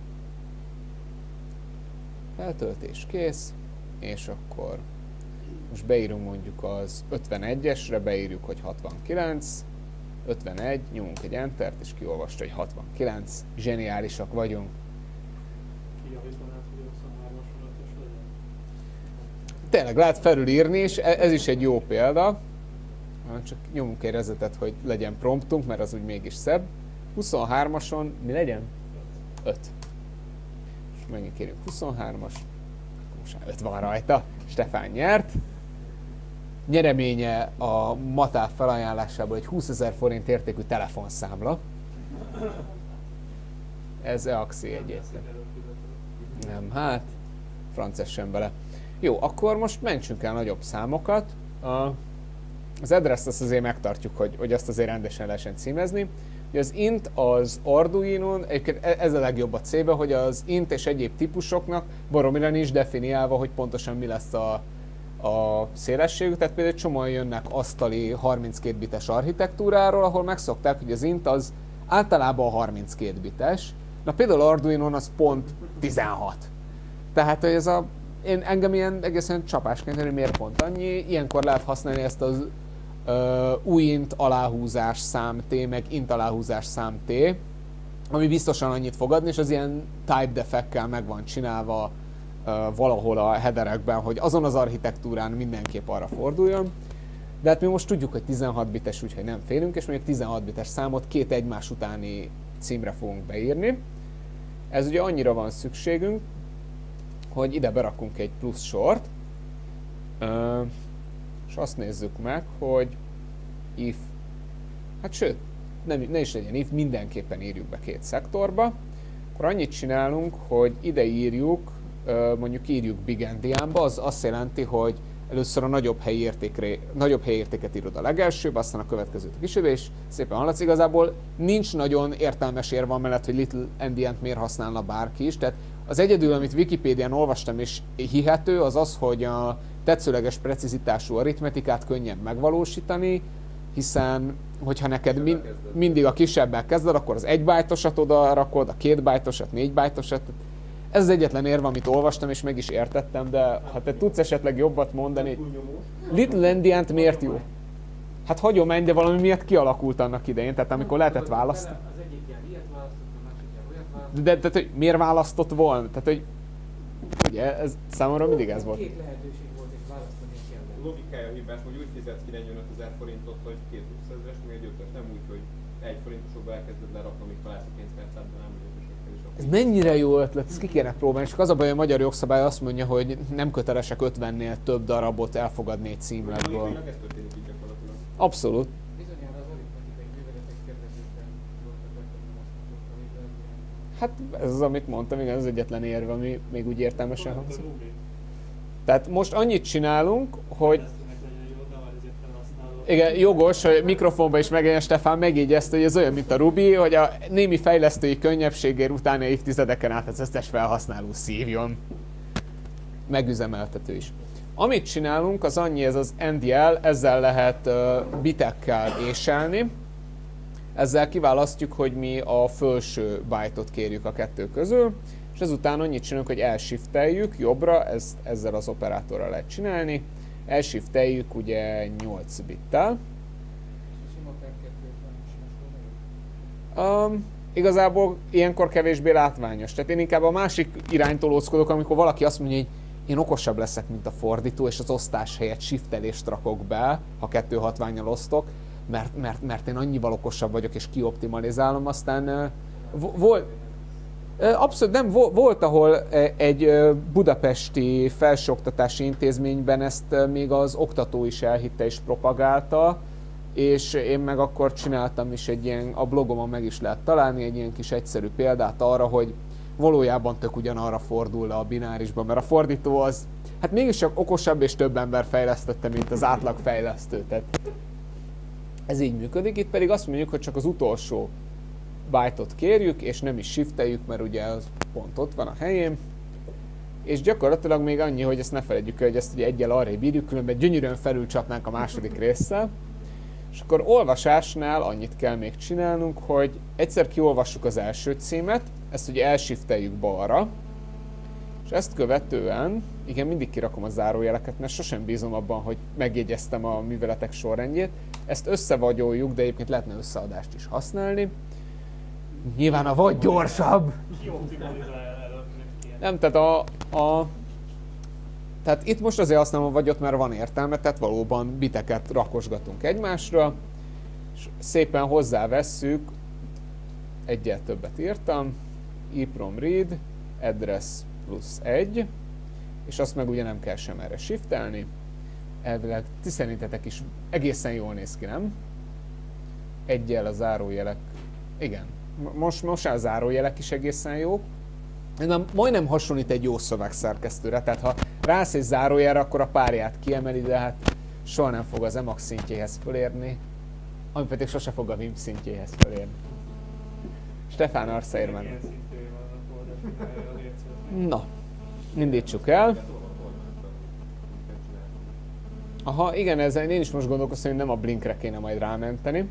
Feltöltés kész. És akkor most beírunk mondjuk az ötvenegyesre, beírjuk, hogy hatvankilenc. ötvenegy, nyomunk egy Entert, és kiolvasta, hogy hatvankilenc. Zseniálisak vagyunk. Kijavítanád, hogy huszonhármas ötös legyen? Tényleg lehet felülírni, és ez is egy jó példa. Csak nyomunk egy resetet, hogy legyen promptunk, mert az úgy mégis szebb. huszonhármason mi legyen? öt. És megint kérjük huszonhármas. Most már öt van rajta. Stefán nyert. Nyereménye a Matáv felajánlásából egy húszezer forint értékű telefonszámla. Ez e-axi egyébként. Nem, hát, franc essen bele. Jó, akkor most mentsünk el nagyobb számokat. A, az address-t azt azért megtartjuk, hogy, hogy azt azért rendesen lehessen címezni. Ugye az int az Arduinon, egyébként ez a legjobb a C-be, hogy az int és egyéb típusoknak baromira nincs definiálva, hogy pontosan mi lesz a, a szélességük. Tehát például csomóan jönnek asztali harminckét bites architektúráról, ahol megszokták, hogy az int az általában harminckét bites. Na például Arduinon az pont tizenhat. Tehát, hogy ez a, én engem ilyen egészen csapásként, hogy miért pont annyi. Ilyenkor lehet használni ezt az uh, új int aláhúzás szám T, meg int aláhúzás szám T, ami biztosan annyit fog adni, és az ilyen type defekkel meg van csinálva uh, valahol a headerekben, hogy azon az architektúrán mindenképp arra forduljon. De hát mi most tudjuk, hogy tizenhat bites, úgyhogy nem félünk, és mondjuk tizenhat bites számot két egymás utáni címre fogunk beírni. Ez ugye annyira van szükségünk, hogy ide berakunk egy plusz sort, és azt nézzük meg, hogy if, hát sőt, nem, ne is legyen if, mindenképpen írjuk be két szektorba, akkor annyit csinálunk, hogy ide írjuk, mondjuk írjuk big endianba, az azt jelenti, hogy először a nagyobb helyi, értékre, nagyobb helyi értéket írod a legelsőbb, aztán a következőt a kisebb, és szépen haladsz. Igazából nincs nagyon értelmes érve amellett, hogy little endiant miért használna bárki is. Tehát az egyedül, amit Wikipédián olvastam és hihető, az az, hogy a tetszőleges precizitású aritmetikát könnyebb megvalósítani, hiszen hogyha neked min, mindig a kisebbel kezded, akkor az egy bájtosat oda rakod, a két bájtosat, négy bájtosat. Ez az egyetlen érve, amit olvastam, és meg is értettem, de ha te tudsz esetleg jobbat mondani, Little Endiant miért jó? Hát hagyomány, de valami miatt kialakult annak idején, tehát amikor lehetett választani. Az egyik ilyen ilyet választott, a másik ilyen olyat választott. De, de, de hogy miért választott volna? Tehát, hogy ugye, ez számomra mindig ez volt. Két lehetőség volt, és választani kellett. Logikája hibás, hogy úgy fizetsz ki negyvenötezer forintot, hogy két húszezres, még egy ötös, nem úgy, hogy egy forintosokba elkezded lerakni, amíg találsz a pénztárcádban, nem ötösökkel is. Ez mennyire jó ötlet, ezt ki kéne próbálni, csak az a baj, a magyar jogszabály azt mondja, hogy nem kötelesek ötvennél több darabot elfogadni egy címletből. Ez történik így gyakorlatilag. Abszolút. Bizonyára az aritmetikai műveletek kedvezőben voltak megtanulmaztatók, amit lehet. Hát ez az, amit mondtam, igen, az egyetlen érve, ami még úgy értelmesen hangzik. Tehát most annyit csinálunk, hogy igen, jogos, hogy mikrofonba is megjelenjen, Stefán megjegyezte, hogy ez olyan, mint a Ruby, hogy a némi fejlesztői könnyebbségért utáni évtizedeken át az összes felhasználó szívjon. Megüzemeltető is. Amit csinálunk, az annyi, ez az end jel, ezzel lehet uh, bitekkel éselni. Ezzel kiválasztjuk, hogy mi a felső byte-ot kérjük a kettő közül, és ezután annyit csinálunk, hogy elshifteljük jobbra, ezt ezzel az operátorral lehet csinálni. Elshifteljük ugye nyolc bittel. Um, igazából ilyenkor kevésbé látványos. Tehát én inkább a másik iránytól óckodok, amikor valaki azt mondja, hogy én okosabb leszek, mint a fordító, és az osztás helyett shiftelést rakok be, ha kettő hatvánnyal osztok, mert, mert, mert én annyival okosabb vagyok, és kioptimalizálom. Aztán uh, volt... Abszolút nem, volt, ahol egy budapesti felsőoktatási intézményben ezt még az oktató is elhitte és propagálta, és én meg akkor csináltam is egy ilyen, a blogomon meg is lehet találni egy ilyen kis egyszerű példát arra, hogy valójában tök ugyanarra fordul le a binárisban, mert a fordító az, hát mégis csak okosabb és több ember fejlesztette, mint az átlag fejlesztő. Tehát ez így működik, itt pedig azt mondjuk, hogy csak az utolsó byte-ot kérjük, és nem is shifteljük, mert ugye az pont ott van a helyén. És gyakorlatilag még annyi, hogy ezt ne felejtjük el, hogy ezt ugye egyel arrébb írjuk, különben gyönyörűen felülcsapnánk a második résszel. És akkor olvasásnál annyit kell még csinálnunk, hogy egyszer kiolvassuk az első címet, ezt ugye elshifteljük balra, és ezt követően, igen, mindig kirakom a zárójeleket, mert sosem bízom abban, hogy megjegyeztem a műveletek sorrendjét. Ezt összevagyoljuk, de egyébként lehetne összeadást is használni. Nyilván a vagy gyorsabb! Ki optimalizál előtt? Nem, tehát a, a... Tehát itt most azért használom a vagyot, mert van értelme, tehát valóban biteket rakosgatunk egymásra, és szépen hozzávesszük, egyel többet írtam, eprom read, address plusz egy, és azt meg ugye nem kell sem erre shiftelni. Elvileg ti szerintetek is egészen jól néz ki, nem? Egyel a zárójelek, igen, most, most a zárójelek is egészen jók. Ez majdnem hasonlít egy jó szövegszerkesztőre, tehát ha rász egy zárójelre, akkor a párját kiemeli, de hát soha nem fog az Emacs szintjéhez fölérni, ami pedig sose fog a Vim szintjéhez fölérni. Stefán Arsairman. Milyen szintjei vannak oldalra, azért szeretném. Na, indítsuk el. Aha, igen, ezzel én is most gondolkoztam, hogy nem a Blinkre kéne majd rámenteni.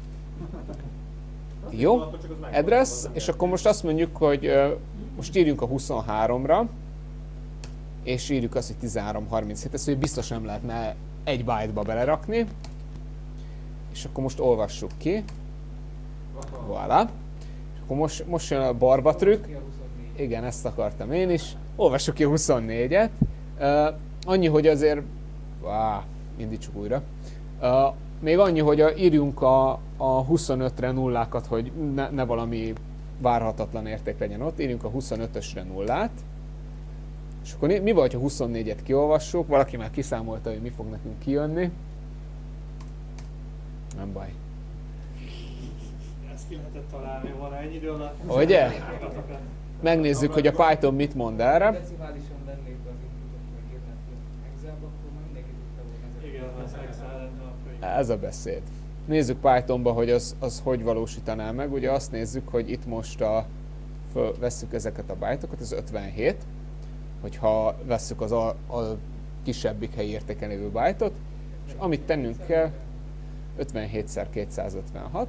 Jó, address, és akkor most azt mondjuk, hogy uh, most írjunk a huszonháromra, és írjuk azt, hogy tizenhárom harminchét, ezt ugye biztos nem lehetne egy byte-ba belerakni. És akkor most olvassuk ki. Voilà. És akkor most, most jön a barba trükk. Igen, ezt akartam én is. Olvassuk ki a huszonnégyet. Uh, annyi, hogy azért... Wow, indítsuk újra. Uh, még annyi, hogy a, írjunk a, a huszonötre nullákat, hogy ne, ne valami várhatatlan érték legyen ott. Írjunk a huszonötösre nullát. És akkor mi van, ha huszonnégyet kiolvassuk? Valaki már kiszámolta, hogy mi fog nekünk kijönni. Nem baj. Ezt ki lehetett találni, van ennyi idő alatt. Ugye? Megnézzük, hogy a Python mit mond erre. Decimálisan vennék be az inputot, meg írnák ki Excelbe, akkor már mindenki tudta volna ezeket. Igen, az Excel lenne, akkor igen. Ez a beszéd. Nézzük Pythonba, hogy az, az hogy valósítaná meg. Ugye azt nézzük, hogy itt most a, föl, vesszük ezeket a bytokat, ez ötvenhét. Hogyha vesszük az a, a kisebbik helyi értéken lévő bytot, és amit tennünk kell, ötvenhétszer kétszázötvenhat.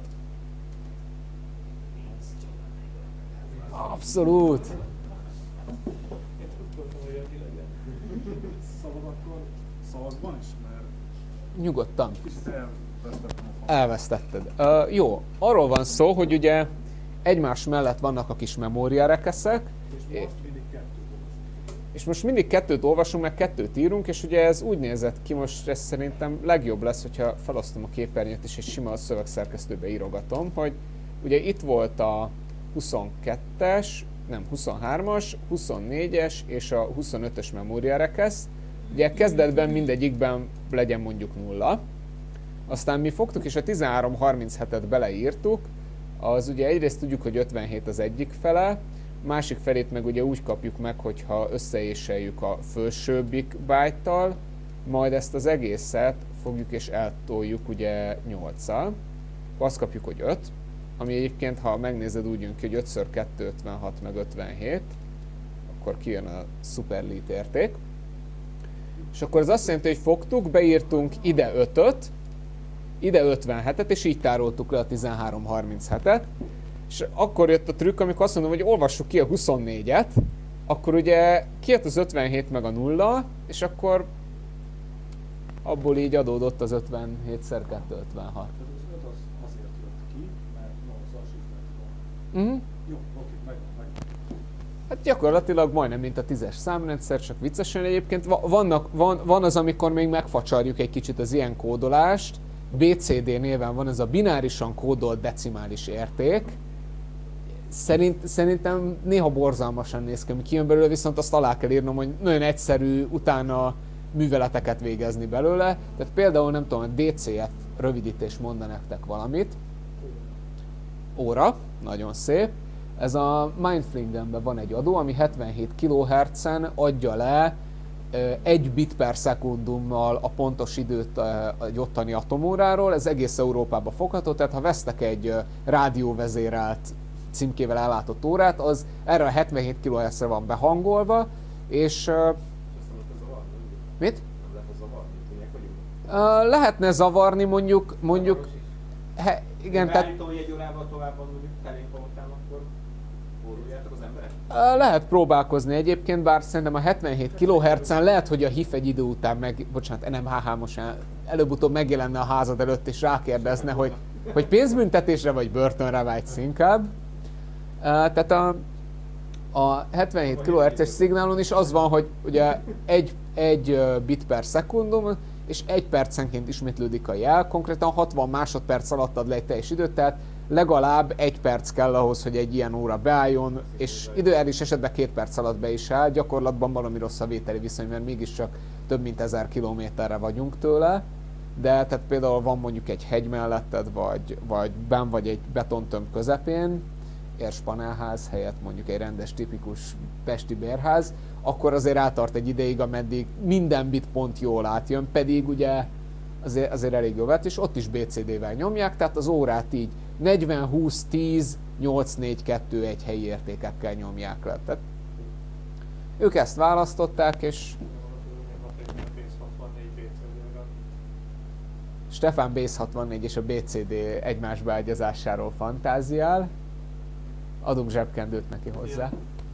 Abszolút! Én tudtam, hogy annyi legyen. Szabad akkor szavakban is, mert Nyugodtan. kicsit elvesztettem a falat. Elvesztetted. Uh, jó, arról van szó, hogy ugye egymás mellett vannak a kis memóriarekeszek, És most mindig kettőt olvasunk. és most mindig kettőt olvasunk, meg kettőt írunk, és ugye ez úgy nézett ki, most ez szerintem legjobb lesz, hogyha felosztom a képernyőt, és egy sima szövegszerkesztőbe írogatom, hogy ugye itt volt a huszonkettes, nem huszonhármas, huszonnégyes és a huszonötös memóriarekesz. Ugye kezdetben mindegyikben legyen mondjuk nulla. Aztán mi fogtuk, és a tizenhárom harminchetet beleírtuk, az ugye egyrészt tudjuk, hogy ötvenhét az egyik fele, másik felét meg ugye úgy kapjuk meg, hogyha összeéseljük a felsőbbik byte-tal, majd ezt az egészet fogjuk és eltoljuk ugye nyolccal. Azt kapjuk, hogy öt, ami egyébként, ha megnézed, úgy jön ki, hogy ötször kettő ötvenhat meg ötvenhét, akkor kijön a szuperlit érték. És akkor ez azt jelenti, hogy fogtuk, beírtunk ide ötöt, ide ötvenhetet, és így tároltuk le a tizenhárom harminchetet. És akkor jött a trükk, amikor azt mondom, hogy olvassuk ki a huszonnégyet, akkor ugye kijött az ötvenhét meg a nulla, és akkor abból így adódott az ötvenhétszer kettő ötvenhat. Tehát az öt az azért jött ki, mert nyolccal shifteltük volna. Uh-huh. Jó, oké, megvan, megvan. Hát gyakorlatilag majdnem, mint a tízes számrendszer, csak viccesen egyébként. Va- vannak, van, van az, amikor még megfacsarjuk egy kicsit az ilyen kódolást. bé cé dé néven van ez a binárisan kódolt decimális érték. Szerint, szerintem néha borzalmasan néz ki, ami kijön belőle, viszont azt alá kell írnom, hogy nagyon egyszerű, utána műveleteket végezni belőle. Tehát például nem tudom, a dé cé ef rövidítés mondna nektek valamit. Óra, nagyon szép. Ez a Mindflingenben van egy adó, ami hetvenhét kilohertzen adja le egy bit per szekundummal a pontos időt egy ottani atomóráról. Ez egész Európában fogható, tehát ha vesztek egy rádióvezérelt címkével ellátott órát, az erre a hetvenhét kilohertzre van behangolva, és... Mit? Uh, lehetne zavarni mondjuk, mondjuk... He, igen, tehát... Beállítom, hogy egy órával tovább van mondjuk felénk halotán, akkor forruljátok az emberek? Uh, lehet próbálkozni egyébként, bár szerintem a hetvenhét kilohertzen lehet, hogy a hif egy idő után meg... Bocsánat, en em há há most előbb-utóbb megjelenne a házad előtt és rákérdezne, hogy, hogy pénzbüntetésre vagy börtönre vágysz inkább. Uh, tehát a, a hetvenhét kilohertzes szignálon is az van, hogy ugye egy, egy bit per szekundum, és egy percenként ismétlődik a jel, konkrétan hatvan másodperc alatt ad le egy teljes időt, tehát legalább egy perc kell ahhoz, hogy egy ilyen óra beálljon, és időjárás esetben két perc alatt be is áll, gyakorlatban valami rossz a vételi viszony, mert mégiscsak több mint ezer kilométerre vagyunk tőle, de tehát például van mondjuk egy hegy melletted, vagy, vagy benn vagy egy betontömb közepén, érspanelház helyett mondjuk egy rendes, tipikus pesti bérház, akkor azért eltart egy ideig, ameddig minden bit pont jól átjön, pedig ugye azért, azért elég jó vett, és ott is bé cé dé-vel nyomják, tehát az órát így negyven, húsz, tíz, nyolc, négy, kettő, egy helyi értékekkel nyomják le. Tehát ők ezt választották, és Stefan Base hatvannégy és a bé cé dé egymás beágyazásáról fantáziál. Adunk zsebkendőt neki hozzá.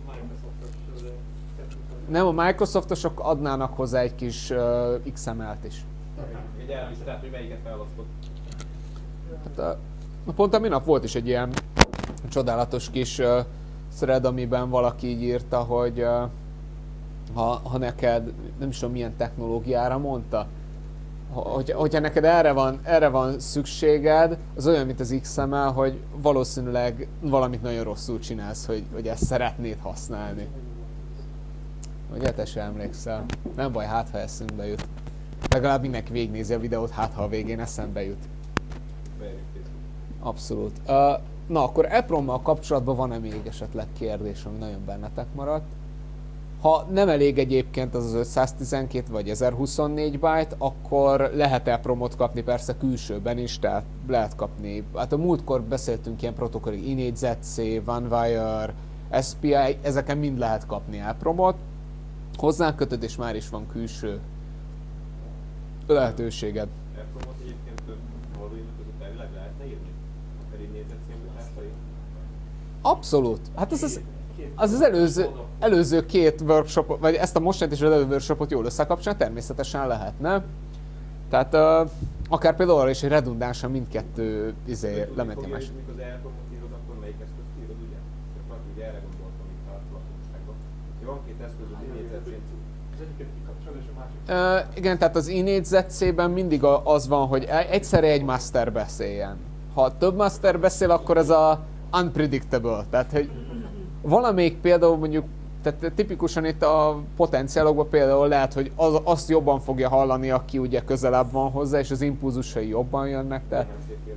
Nem, a Microsoftosok adnának hozzá egy kis uh, iksz em el-t is. Egy elmistát, hogy melyiket választott. Hát, uh, pont a minap volt is egy ilyen csodálatos kis uh, thread, amiben valaki így írta, hogy uh, ha, ha neked, nem is tudom milyen technológiára mondta, hogy, hogyha neked erre van, erre van szükséged, az olyan, mint az iksz em el, hogy valószínűleg valamit nagyon rosszul csinálsz, hogy, hogy ezt szeretnéd használni. Ugye, te sem emlékszel? Nem baj, hát ha eszünkbe jut. Legalább mindenki végignézi a videót, hát ha a végén eszembe jut. Abszolút. Uh, na, akkor EPROM-mal kapcsolatban van-e még esetleg kérdés, ami nagyon bennetek maradt? Ha nem elég egyébként az az ötszáztizenkét vagy ezerhuszonnégy byte, akkor lehet EPROM-ot kapni persze külsőben is, tehát lehet kapni. Hát a múltkor beszéltünk ilyen protokolli i négy zet cé, OneWire, es pé i, ezeken mind lehet kapni EPROM-ot. Hozzánk kötöd, és már is van külső lehetőséged. EPROM-ot egyébként több valójában között elvileg lehetne írni? Akár i négy zet cé mutatásai? Abszolút. Hát az az, az, az előző, előző két workshop, vagy ezt a mostani és az előző workshopot jól összekapcsolni, természetesen lehetne. Tehát uh, akár például arra is, hogy redundánsan mindkettő izé, lementi más. Mikor az EPROM-ot írod, akkor melyik eszközt írod, ugye? Csak ugye erre gondoltam itt a lakosságban. Van két eszköz, az i négy zet cé. Az egyiket kikapcsol, és a másik... Uh, igen, tehát az i négy zet cé-ben mindig az van, hogy egyszerre egy master beszéljen. Ha több master beszél, akkor ez a unpredictable. Tehát, hogy valamelyik például mondjuk, tehát tipikusan itt a potenciálokban például lehet, hogy az, azt jobban fogja hallani, aki ugye közelebb van hozzá, és az impulzusai jobban jönnek. Tehát... Az i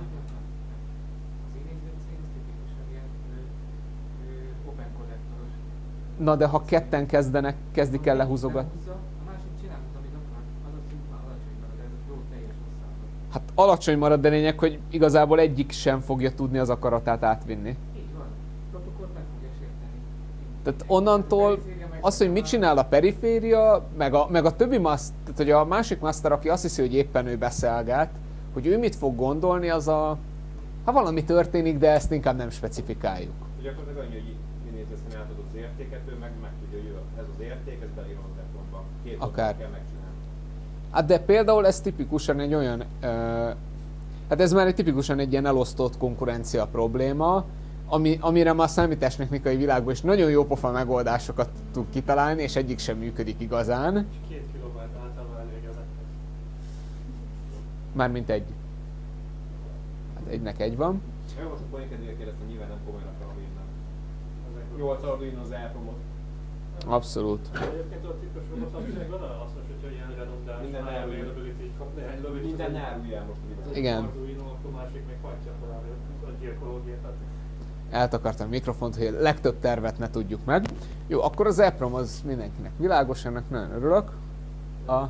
négy zet cé tipikusan ilyen open konnektoros. Na de ha ketten kezdenek, kezdik el lehúzogatni. A másik csinálhat, amit akar, az a szint már alacsony marad, de ez a jó teljes hosszában. Hát alacsony marad, de lényeg, hogy igazából egyik sem fogja tudni az akaratát átvinni. Így van. Protokollt meg fogja sérteni. Tehát onnantól az, hogy mit csinál a periféria, meg a, meg a többi master, tehát hogy a másik master, aki azt hiszi, hogy éppen ő beszélget, hogy ő mit fog gondolni, az a... Ha valami történik, de ezt inkább nem specifikáljuk. Gyakorlatilag annyi, hogy i négy zet cén átadod az értéket, ő meg meg tudja, hogy ez az érték, ez belírom az EPROM-ba. Két Akár. kell megcsinálni. Hát de például ez tipikusan egy olyan... Uh, hát ez már egy tipikusan egy ilyen elosztott konkurencia probléma, ami, amire már a számítástechnikai világban is nagyon jó pofa megoldásokat tud kitalálni, és egyik sem működik igazán. És két kilobájt általában elég ezeknek. Mármint egy. Hát egynek egy van. Jó, most a poénkedvéért kérdeztem, nyilván nem komolyan akar vinni. nyolc Arduino az EPROM-ot. Abszolút. Egyébként a titkos robotabbság van hasznos, hogyha ilyen redundáns Minden árulja. availability kap néhány lövést. Minden áruljál most a videót. Igen. Arduino, akkor másik még hagyja talán a gyilkológépet. Eltakartam a mikrofont, hogy a legtöbb tervet ne tudjuk meg. Jó, akkor az EPROM az mindenkinek világos, ennek nagyon örülök. A...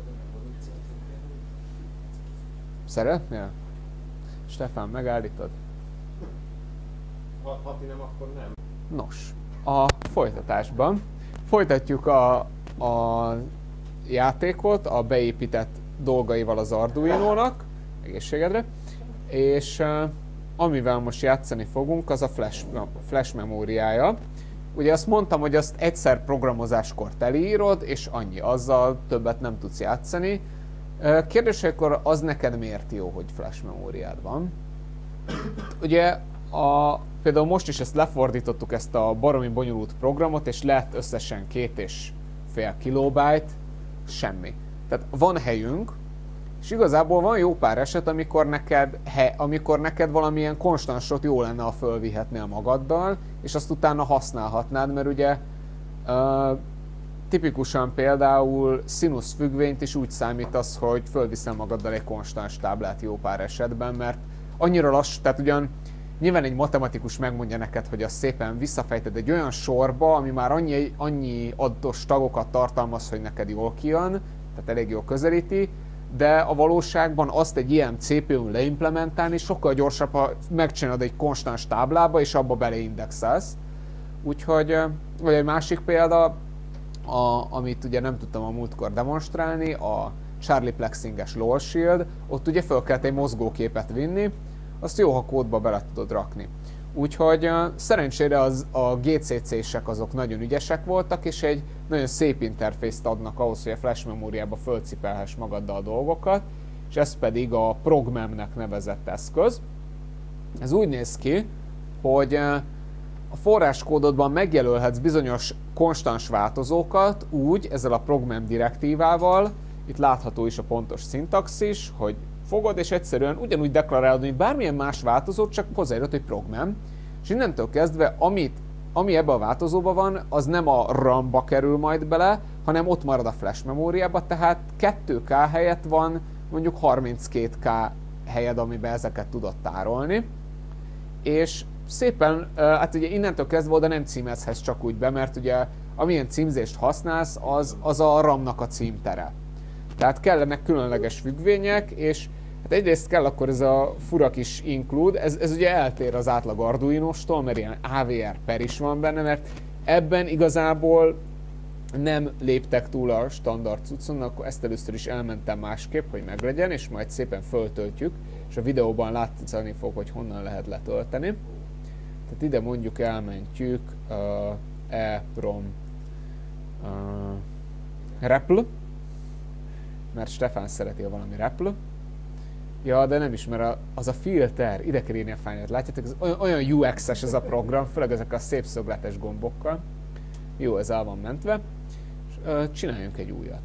Szeretnél? Stefán, megállítod? Ha, ha ti nem, akkor nem. Nos, a folytatásban folytatjuk a, a játékot a beépített dolgaival az Arduino-nak, egészségedre, és uh, amivel most játszani fogunk, az a flash, flash memóriája. Ugye azt mondtam, hogy azt egyszer programozáskor teleírod, és annyi, azzal többet nem tudsz játszani. Uh, kérdés, hogy akkor az neked miért jó, hogy flash memóriád van? Ugye a, például most is ezt lefordítottuk, ezt a baromi bonyolult programot, és lett összesen két és fél kilobájt, semmi. Tehát van helyünk, és igazából van jó pár eset, amikor neked, he, amikor neked valamilyen konstansot jó lenne, ha fölvihetnél magaddal, és azt utána használhatnád, mert ugye uh, tipikusan például színusz függvényt is úgy számítasz, hogy fölviszel magaddal egy konstans táblát jó pár esetben, mert annyira lassú, tehát ugyan nyilván egy matematikus megmondja neked, hogy azt szépen visszafejted egy olyan sorba, ami már annyi, annyi adatos tagokat tartalmaz, hogy neked jól kijön, tehát elég jól közelíti, de a valóságban azt egy ilyen cé pé u-n leimplementálni sokkal gyorsabb, ha megcsinálod egy konstans táblába, és abba beleindexelsz. Úgyhogy, vagy egy másik példa, a, amit ugye nem tudtam a múltkor demonstrálni, a Charlie Plexinges LOL Shield, ott ugye föl kellett egy mozgóképet vinni, azt jó, ha kódba bele tudod rakni. Úgyhogy uh, szerencsére az, a gé cé cé-sek azok nagyon ügyesek voltak, és egy nagyon szép interfészt adnak ahhoz, hogy a flash memóriába fölcipelhess magaddal a dolgokat, és ez pedig a ProgMem-nek nevezett eszköz. Ez úgy néz ki, hogy uh, a forráskódodban megjelölhetsz bizonyos konstans változókat úgy, ezzel a ProgMem direktívával, itt látható is a pontos szintaxis, hogy fogod, és egyszerűen ugyanúgy deklarálod, mint bármilyen más változót, csak hozzáírod, hogy ProgMem, és innentől kezdve, amit, ami ebbe a változóban van, az nem a RAM-ba kerül majd bele, hanem ott marad a flash memóriába, tehát kettő ká helyett van mondjuk harminckét ká helyed, amiben ezeket tudod tárolni, és szépen, hát ugye innentől kezdve oda nem címezhetsz csak úgy be, mert ugye amilyen címzést használsz, az, az a RAM-nak a címtere. Tehát kellenek különleges függvények, és hát egyrészt kell akkor ez a fura kis include, ez, ez ugye eltér az átlag Arduino-stól, mert ilyen á vé er per is van benne, mert ebben igazából nem léptek túl a standard cuccon, akkor ezt először is elmentem másképp, hogy meglegyen, és majd szépen föltöltjük, és a videóban látszani fog, hogy honnan lehet letölteni. Tehát ide mondjuk elmentjük uh, EPROM uh, repl, mert Stefán szereti, ha valami repl. Ja, de nem is, mert az a filter, ide kell írni a fájlát. Látjátok, ez olyan, olyan u iksz-es ez a program, főleg ezek a szép szögletes gombokkal. Jó, ez el van mentve. És, ö, csináljunk egy újat.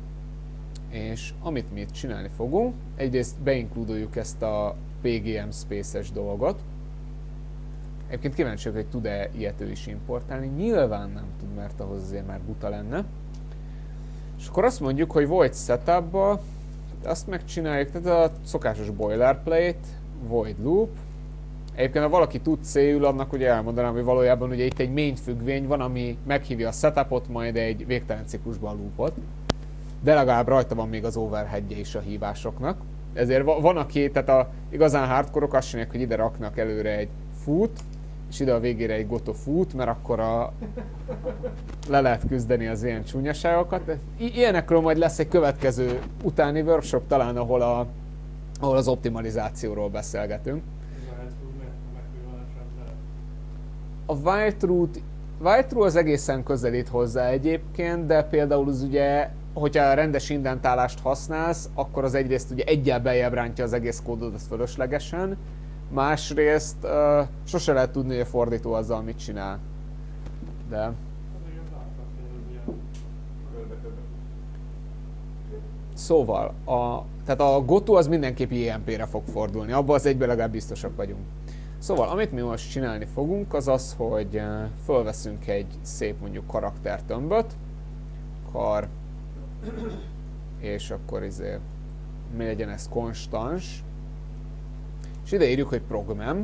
És amit mi itt csinálni fogunk, egyrészt beinkludoljuk ezt a pé gé em space-es dolgot. Egyébként kíváncsi vagyok, hogy tud-e ilyet ő is importálni. Nyilván nem tud, mert ahhoz azért már buta lenne. És akkor azt mondjuk, hogy void setupba, azt megcsináljuk, tehát a szokásos boilerplate, void loop. Egyébként, ha valaki tud céül, annak ugye elmondanám, hogy valójában ugye itt egy main függvény van, ami meghívja a setupot, majd egy végtelen ciklusban a loopot. De legalább rajta van még az overheadje is a hívásoknak. Ezért van, aki, tehát a igazán hardcore-ok azt csinálják, hogy ide raknak előre egy foot, és ide a végére egy goto foot, mert akkor a... le lehet küzdeni az ilyen csúnyaságokat. I- ilyenekről majd lesz egy következő utáni workshop talán, ahol, a, ahol az optimalizációról beszélgetünk. A White White az egészen közelít hozzá egyébként, de például az ugye, hogyha rendes indentálást használsz, akkor az egyrészt ugye egyel beljebb rántja az egész kódot, az fölöslegesen. Másrészt uh, sose lehet tudni, hogy a fordító azzal mit csinál. De... Szóval, a, tehát a goto az mindenképp jé em pé-re fog fordulni, abban az egyben legalább biztosak vagyunk. Szóval, amit mi most csinálni fogunk, az az, hogy uh, fölveszünk egy szép mondjuk karaktertömböt, kar, és akkor izé, mi legyen ez konstans, és ide írjuk, hogy program,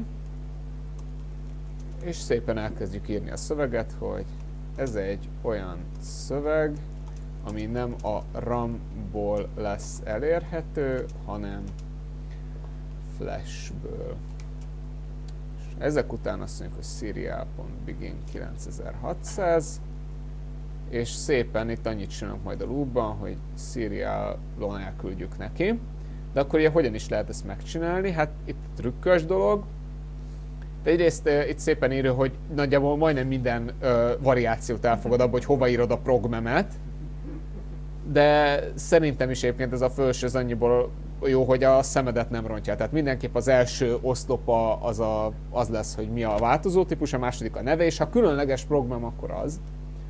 és szépen elkezdjük írni a szöveget, hogy ez egy olyan szöveg, ami nem a RAM-ból lesz elérhető, hanem Flashből. És ezek után azt mondjuk, hogy serial.begin kilencezer-hatszáz, és szépen itt annyit csinálunk majd a loopban, hogy serialon elküldjük neki. De akkor ugye hogyan is lehet ezt megcsinálni? Hát itt trükkös dolog. De egyrészt uh, itt szépen írja, hogy nagyjából majdnem minden uh, variációt elfogad abba, hogy hova írod a programet. De szerintem is egyébként ez a felső az annyiból jó, hogy a szemedet nem rontja. Tehát mindenképp az első oszlopa az, a, az lesz, hogy mi a változó típus, a második a neve, és ha különleges program, akkor az.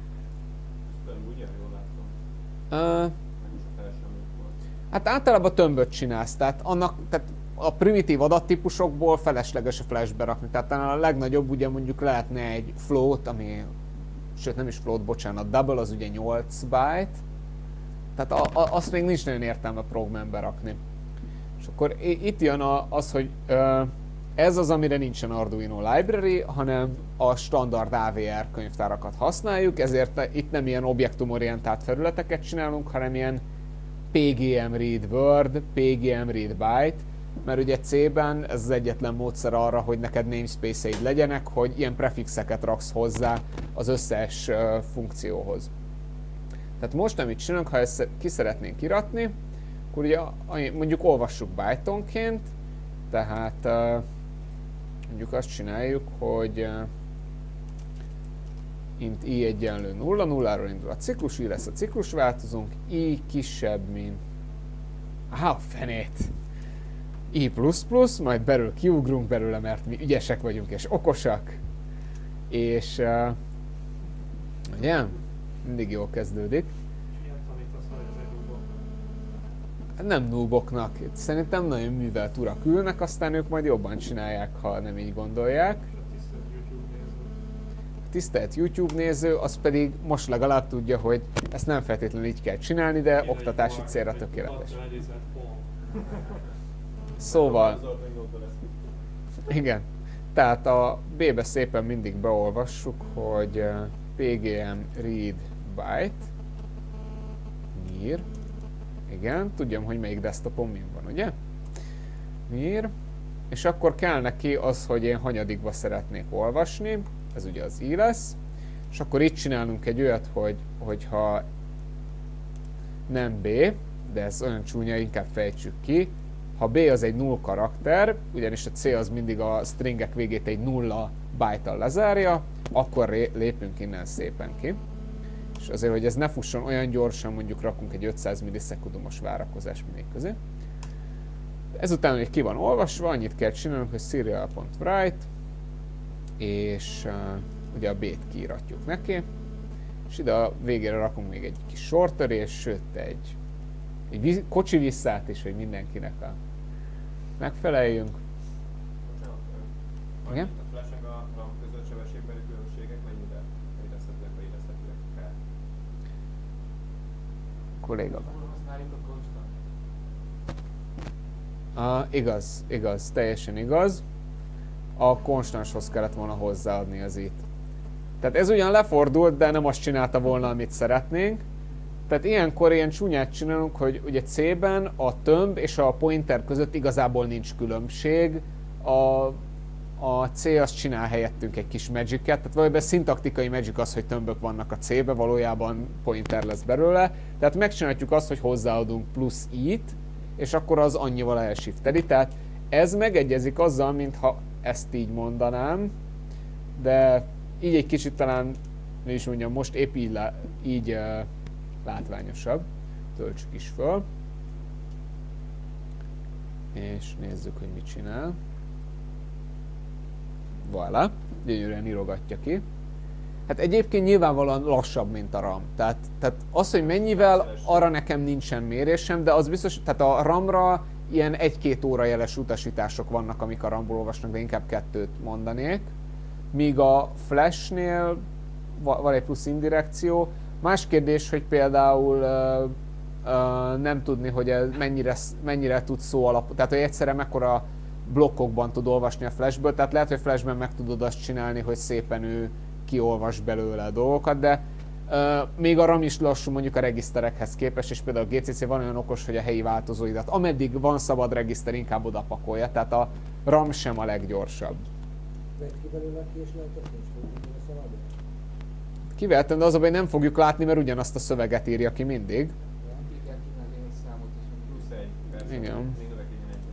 Uh, hát általában tömböt csinálsz, tehát, annak, tehát a primitív adattípusokból felesleges a flashbe rakni. Tehát a legnagyobb ugye mondjuk lehetne egy float, ami, sőt nem is float, bocsánat, double, az ugye nyolc byte. Tehát a, a, azt még nincs nagyon értelme programbe rakni. És akkor itt jön a, az, hogy uh, ez az, amire nincsen Arduino library, hanem a standard á vé er könyvtárakat használjuk, ezért itt nem ilyen objektumorientált felületeket csinálunk, hanem ilyen pé gé em read word, pé gé em read byte, mert ugye C-ben ez az egyetlen módszer arra, hogy neked namespace-eid legyenek, hogy ilyen prefixeket raksz hozzá az összes uh, funkcióhoz. Tehát most amit csinálunk, ha ezt ki szeretnénk iratni, akkor ugye mondjuk olvassuk bytonként, tehát uh, mondjuk azt csináljuk, hogy uh, int i egyenlő nulla, nulláról indul a ciklus, i lesz a ciklusváltozónk, i kisebb, mint... Á, a fenét! i plusz plusz, majd belül kiugrunk belőle, mert mi ügyesek vagyunk és okosak. És... Uh, ugye? Mindig jól kezdődik. Nem nooboknak. Szerintem nagyon művelt urak ülnek, aztán ők majd jobban csinálják, ha nem így gondolják. A tisztelt YouTube néző, az pedig most legalább tudja, hogy ezt nem feltétlenül így kell csinálni, de oktatási célra tökéletes. Szóval... Igen. Tehát a B-be szépen mindig beolvassuk, hogy pé gé em read byte mir. Igen, tudjam, hogy melyik desktopon mi van, ugye? Mir. És akkor kell neki az, hogy én hanyadikba szeretnék olvasni. Ez ugye az i lesz. És akkor itt csinálunk egy olyat, hogy, hogyha nem B, de ez olyan csúnya, inkább fejtsük ki. Ha B az egy null karakter, ugyanis a C az mindig a stringek végét egy nulla byte-tal lezárja, akkor lépünk innen szépen ki. És azért, hogy ez ne fusson olyan gyorsan, mondjuk rakunk egy ötszáz millisekundumos várakozás mindig közé. Ezután, hogy ki van olvasva, annyit kell csinálnunk, hogy serial.write, és uh, ugye a B-t kiíratjuk neki, és ide a végére rakunk még egy kis sortörés, sőt egy, egy kocsi visszát is, hogy mindenkinek a megfeleljünk. Igen? A flash meg a RAM között sebességbeli különbségek mennyire érezhetőek vagy érezhetőek fel? Kolléga. Használjuk a konstant. Ah, igaz, igaz, teljesen igaz. A konstanshoz kellett volna hozzáadni az itt. Tehát ez ugyan lefordult, de nem azt csinálta volna, amit szeretnénk. Tehát ilyenkor ilyen csúnyát csinálunk, hogy ugye C-ben a tömb és a pointer között igazából nincs különbség. A, a C az csinál helyettünk egy kis magic-et, tehát valójában szintaktikai magic az, hogy tömbök vannak a C-be, valójában pointer lesz belőle. Tehát megcsináljuk azt, hogy hozzáadunk plusz i-t, és akkor az annyival elshifteli. Tehát ez megegyezik azzal, mintha ezt így mondanám, de így egy kicsit talán, mi is mondjam, most épp így, lá, így uh, látványosabb. Töltsük is föl. És nézzük, hogy mit csinál. Voilà, gyönyörűen írogatja ki. Hát egyébként nyilvánvalóan lassabb, mint a RAM. Tehát, tehát az, hogy mennyivel, arra nekem nincsen mérésem, de az biztos, tehát a RAM-ra ilyen egy-két óra jeles utasítások vannak, amik a RAM-ból olvasnak, de inkább kettőt mondanék. Míg a Flashnél van egy plusz indirekció. Más kérdés, hogy például uh, uh, nem tudni, hogy ez mennyire, mennyire tud szó alap, tehát hogy egyszerre mekkora blokkokban tud olvasni a Flashből, tehát lehet, hogy Flashben meg tudod azt csinálni, hogy szépen ő kiolvas belőle a dolgokat, de uh, még a RAM is lassú mondjuk a regiszterekhez képest, és például a gé cé cé van olyan okos, hogy a helyi változóidat, ameddig van szabad regiszter, inkább oda pakolja, tehát a RAM sem a leggyorsabb. Vett ki belőle a késleltet, nincs fogjuk a szaladot? Kivettem, de az a baj, nem fogjuk látni, mert ugyanazt a szöveget írja ki mindig. Ki kell kívánni egy számot is. Plusz egy, persze. Igen. Még növekedjen egyet.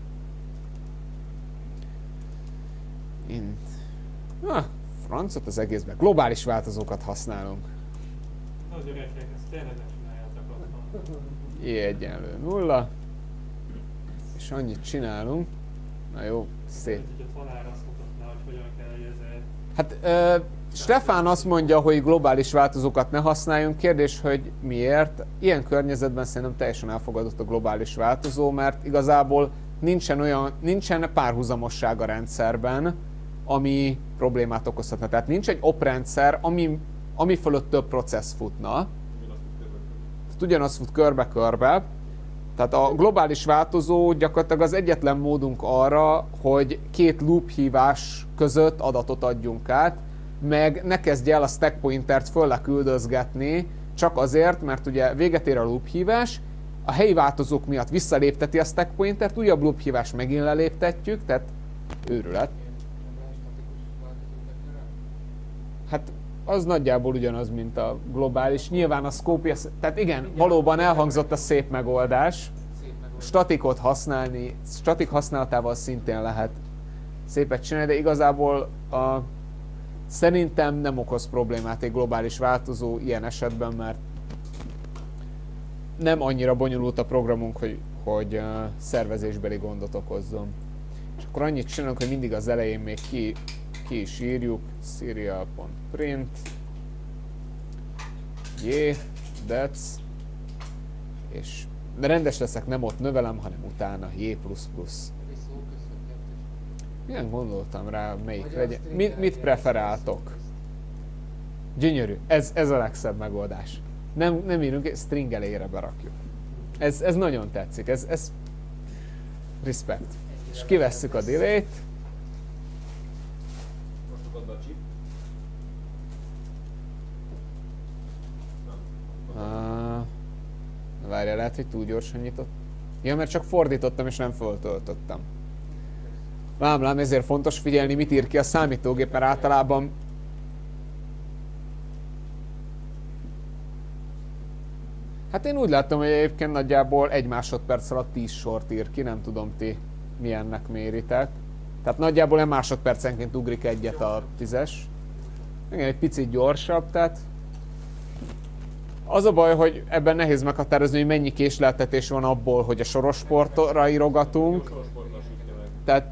Int. Ah, francot az egészben. Globális változókat használunk. Az gyerekek, ezt tényleg ne csináljátok otthon. J egyenlő nulla. És annyit csinálunk. Na jó, szép. Hogy ott halálra azt mutatná, hogy hogyan kell jegyzni. Hát uh, Stefán azt mondja, hogy globális változókat ne használjunk. Kérdés, hogy miért? Ilyen környezetben szerintem teljesen elfogadott a globális változó, mert igazából nincsen olyan, nincsen párhuzamosság a rendszerben, ami problémát okozhatna. Tehát nincs egy oprendszer, ami, ami fölött több processz futna. Ugyanaz fut körbe-körbe. Tehát a globális változó gyakorlatilag az egyetlen módunk arra, hogy két loop hívás között adatot adjunk át, meg ne kezdj el a stack pointert fölle küldözgetni, csak azért, mert ugye véget ér a loop hívás, a helyi változók miatt visszalépteti a stack pointert, újabb loop hívás megint leléptetjük, tehát őrület. Hát az nagyjából ugyanaz, mint a globális. Nyilván a Scopia, tehát igen, valóban elhangzott a szép megoldás. Statikot használni, statik használatával szintén lehet szépet csinálni, de igazából a, szerintem nem okoz problémát egy globális változó ilyen esetben, mert nem annyira bonyolult a programunk, hogy, hogy uh, szervezésbeli gondot okozzon. És akkor annyit csinálunk, hogy mindig az elején még ki, ki is írjuk, serial.print j, that's, és de rendes leszek, nem ott növelem, hanem utána j plusz plusz. Milyen gondoltam rá, melyik legyen? Mit, mit preferáltok? Gyönyörű, ez, ez a legszebb megoldás. Nem, nem írunk, string elére berakjuk. Ez, ez nagyon tetszik, ez, ez respect. És kivesszük a delay-t. Most adod be a chip. Uh, várjál, lehet, hogy túl gyorsan nyitott. Ja, mert csak fordítottam és nem föltöltöttem. Lám, lám, ezért fontos figyelni, mit ír ki a számítógép, mert általában hát én úgy láttam, hogy egyébként nagyjából egy másodperc alatt tíz sort ír ki, nem tudom ti milyennek méritek. Tehát nagyjából egy másodpercenként ugrik egyet a tízes. Igen, egy picit gyorsabb, tehát az a baj, hogy ebben nehéz meghatározni, hogy mennyi késleltetés van abból, hogy a soros sportra írogatunk. Tehát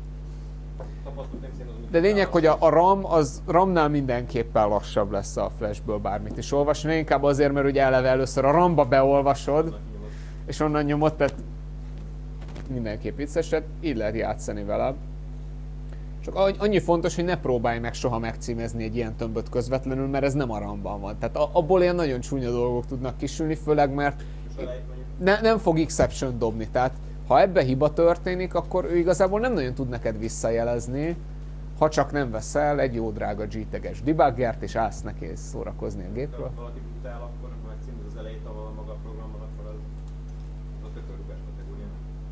de lényeg, hogy a, a RAM, az RAM-nál mindenképpen lassabb lesz a Flashből bármit is olvasni. Inkább azért, mert ugye eleve először a RAM-ba beolvasod, és onnan nyomod, tehát mindenképp vicces, tehát így lehet játszani vele. Csak annyi fontos, hogy ne próbálj meg soha megcímezni egy ilyen tömböt közvetlenül, mert ez nem a RAM-ban van. Tehát abból ilyen nagyon csúnya dolgok tudnak kisülni, főleg mert ne, nem fog exception dobni. Tehát ha ebbe hiba történik, akkor ő igazából nem nagyon tud neked visszajelezni, ha csak nem veszel egy jó drága G-teges debuggert, és állsz neki szórakozni a gépről. Ha valaki utál, akkor megcímez az elejét, ahol maga a programban, akkor az, az a tökörrugás kategória.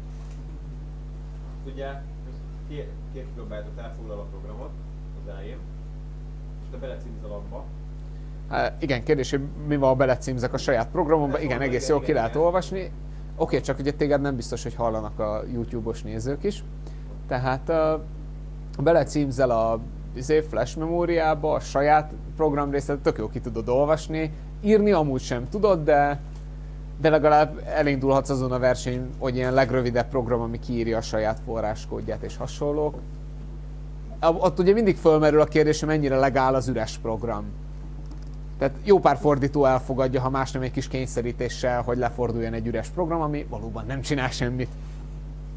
Ugye, két, két kilobájtot elfoglal a programot az elején, és te belecímzel abba. Hát igen, kérdés, hogy mi van, ha belecímzek a saját programomba, igen, egész jól ki lehet olvasni. Oké, csak ugye téged nem biztos, hogy hallanak a YouTube-os nézők is. Tehát uh, belecímzel a flash memóriába, a saját programrészet, tök jó ki tudod olvasni. Írni amúgy sem tudod, de, de legalább elindulhatsz azon a verseny, hogy ilyen legrövidebb program, ami kiírja a saját forráskódját és hasonlók. Ott ugye mindig fölmerül a kérdés, hogy mennyire legál az üres program. Tehát jó pár fordító elfogadja, ha más nem egy kis kényszerítéssel, hogy leforduljon egy üres program, ami valóban nem csinál semmit.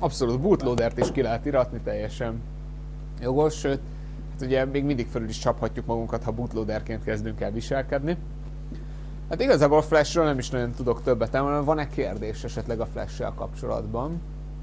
abszolút bootloadert is ki lehet iratni, teljesen jogos, sőt, hát ugye még mindig felül is csaphatjuk magunkat, ha bootloaderként kezdünk el viselkedni. Hát igazából a Flashről nem is nagyon tudok többet elmondani, van-e kérdés esetleg a Flash-sel kapcsolatban?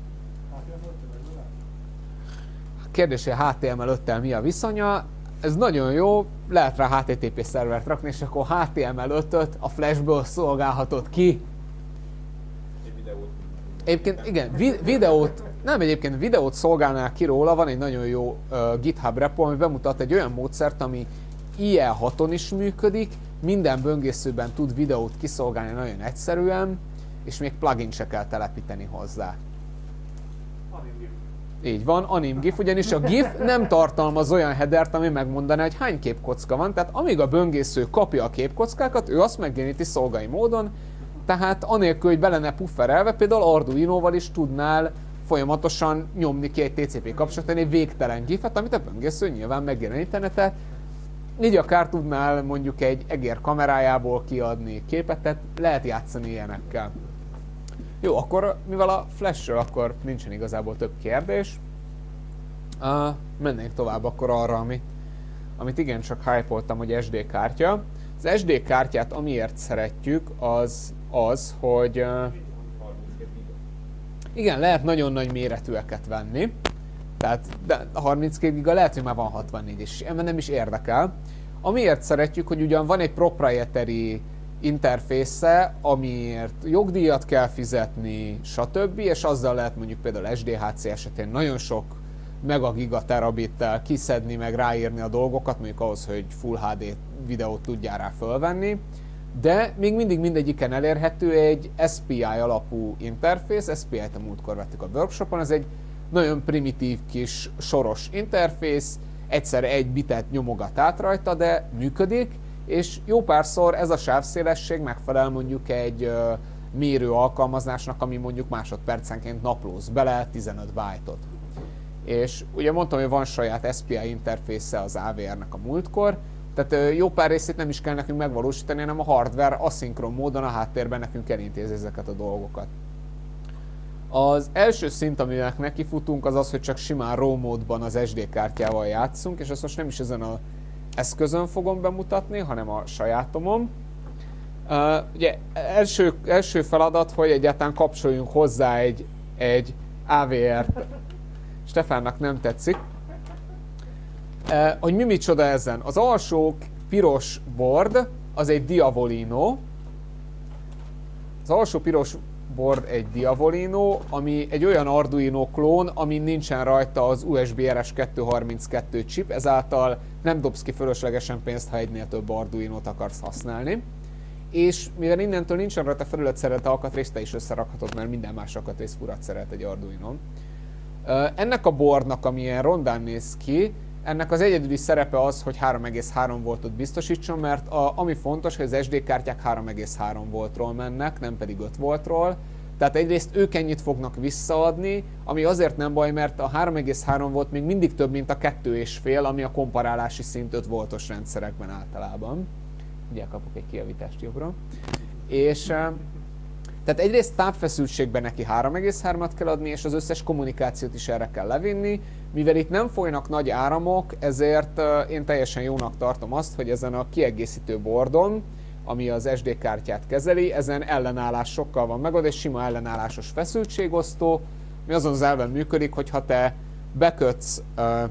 A kérdés, hogy há té em el öttel mi a viszonya? Ez nagyon jó, lehet rá há té té pé szervert rakni, és akkor há té em el ötöt a Flashből szolgálhatod ki. Egy videót. Egyébként igen, vi- videót, nem egyébként videót szolgálnál ki róla, van egy nagyon jó uh, GitHub repo, ami bemutat egy olyan módszert, ami i el haton is működik, minden böngészőben tud videót kiszolgálni nagyon egyszerűen, és még plugin se kell telepíteni hozzá. Így van, AnimGIF, ugyanis a GIF nem tartalmaz olyan headert, ami megmondaná, hogy hány képkocka van, tehát amíg a böngésző kapja a képkockákat, ő azt megjeleníti szolgai módon, tehát anélkül, hogy be lenne pufferelve, például Arduino-val is tudnál folyamatosan nyomni ki egy té cé pé kapcsolatban egy végtelen GIF-et, amit a böngésző nyilván megjelenítene, tehát így akár tudnál mondjuk egy egér kamerájából kiadni képet, tehát lehet játszani ilyenekkel. Jó, akkor mivel a Flash-ről akkor nincsen igazából több kérdés, uh, mennénk tovább akkor arra, amit, amit igencsak hype-oltam, hogy es dé kártya. Az es dé kártyát amiért szeretjük, az az, hogy uh, igen, lehet nagyon nagy méretűeket venni, tehát de harminckét giga lehet, hogy már van hatvannégy is, ebben nem is érdekel. Amiért szeretjük, hogy ugyan van egy proprietary interfésze, amiért jogdíjat kell fizetni, stb. És azzal lehet mondjuk például es dé há cé esetén nagyon sok megagigaterabittel kiszedni, meg ráírni a dolgokat, mondjuk ahhoz, hogy Full há dé videót tudjál rá fölvenni. De még mindig mindegyiken elérhető egy es pé i alapú interfész, es pé i-t a múltkor vettük a workshopon, ez egy nagyon primitív kis soros interfész, egyszer egy bitet nyomogat át rajta, de működik, és jó párszor ez a sávszélesség megfelel mondjuk egy uh, mérő alkalmazásnak, ami mondjuk másodpercenként naplóz bele tizenöt byte-ot. És ugye mondtam, hogy van saját es pé i interfésze az á vé er-nek a múltkor, tehát uh, jó pár részét nem is kell nekünk megvalósítani, hanem a hardware aszinkron módon a háttérben nekünk elintézi ezeket a dolgokat. Az első szint, aminek nekifutunk, az az, hogy csak simán RAW módban az es dé kártyával játszunk, és ezt most nem is ezen az eszközön fogom bemutatni, hanem a sajátomon. Uh, ugye első, első feladat, hogy egyáltalán kapcsoljunk hozzá egy, egy á vé er-t. Stefánnak nem tetszik. Uh, hogy mi micsoda ezen? Az alsó piros board az egy Diavolino. Az alsó piros board egy Diavolino, ami egy olyan Arduino klón, ami nincsen rajta az u es bé er es kétszázharminckettő chip, ezáltal nem dobsz ki fölöslegesen pénzt, ha egynél több Arduinót akarsz használni. És mivel innentől nincsen rajta felületszerelt alkatrészt, te is összerakhatod, mert minden más alkatrész furat szeret egy Arduinon. Ennek a boardnak, amilyen rondán néz ki, ennek az egyedüli szerepe az, hogy három egész három voltot biztosítson, mert a, ami fontos, hogy az es dé kártyák három egész három voltról mennek, nem pedig öt voltról. Tehát egyrészt ők ennyit fognak visszaadni, ami azért nem baj, mert a három egész három volt még mindig több, mint a kettő és fél, ami a komparálási szint öt voltos rendszerekben általában. Ugye kapok egy kijavítást jobbra. És tehát egyrészt tápfeszültségben neki három egész hármat kell adni, és az összes kommunikációt is erre kell levinni. Mivel itt nem folynak nagy áramok, ezért én teljesen jónak tartom azt, hogy ezen a kiegészítő boardon, ami az es dé kártyát kezeli, ezen ellenállás sokkal van megold, és sima ellenállásos feszültségosztó, ami azon az elven működik, hogy ha te bekötsz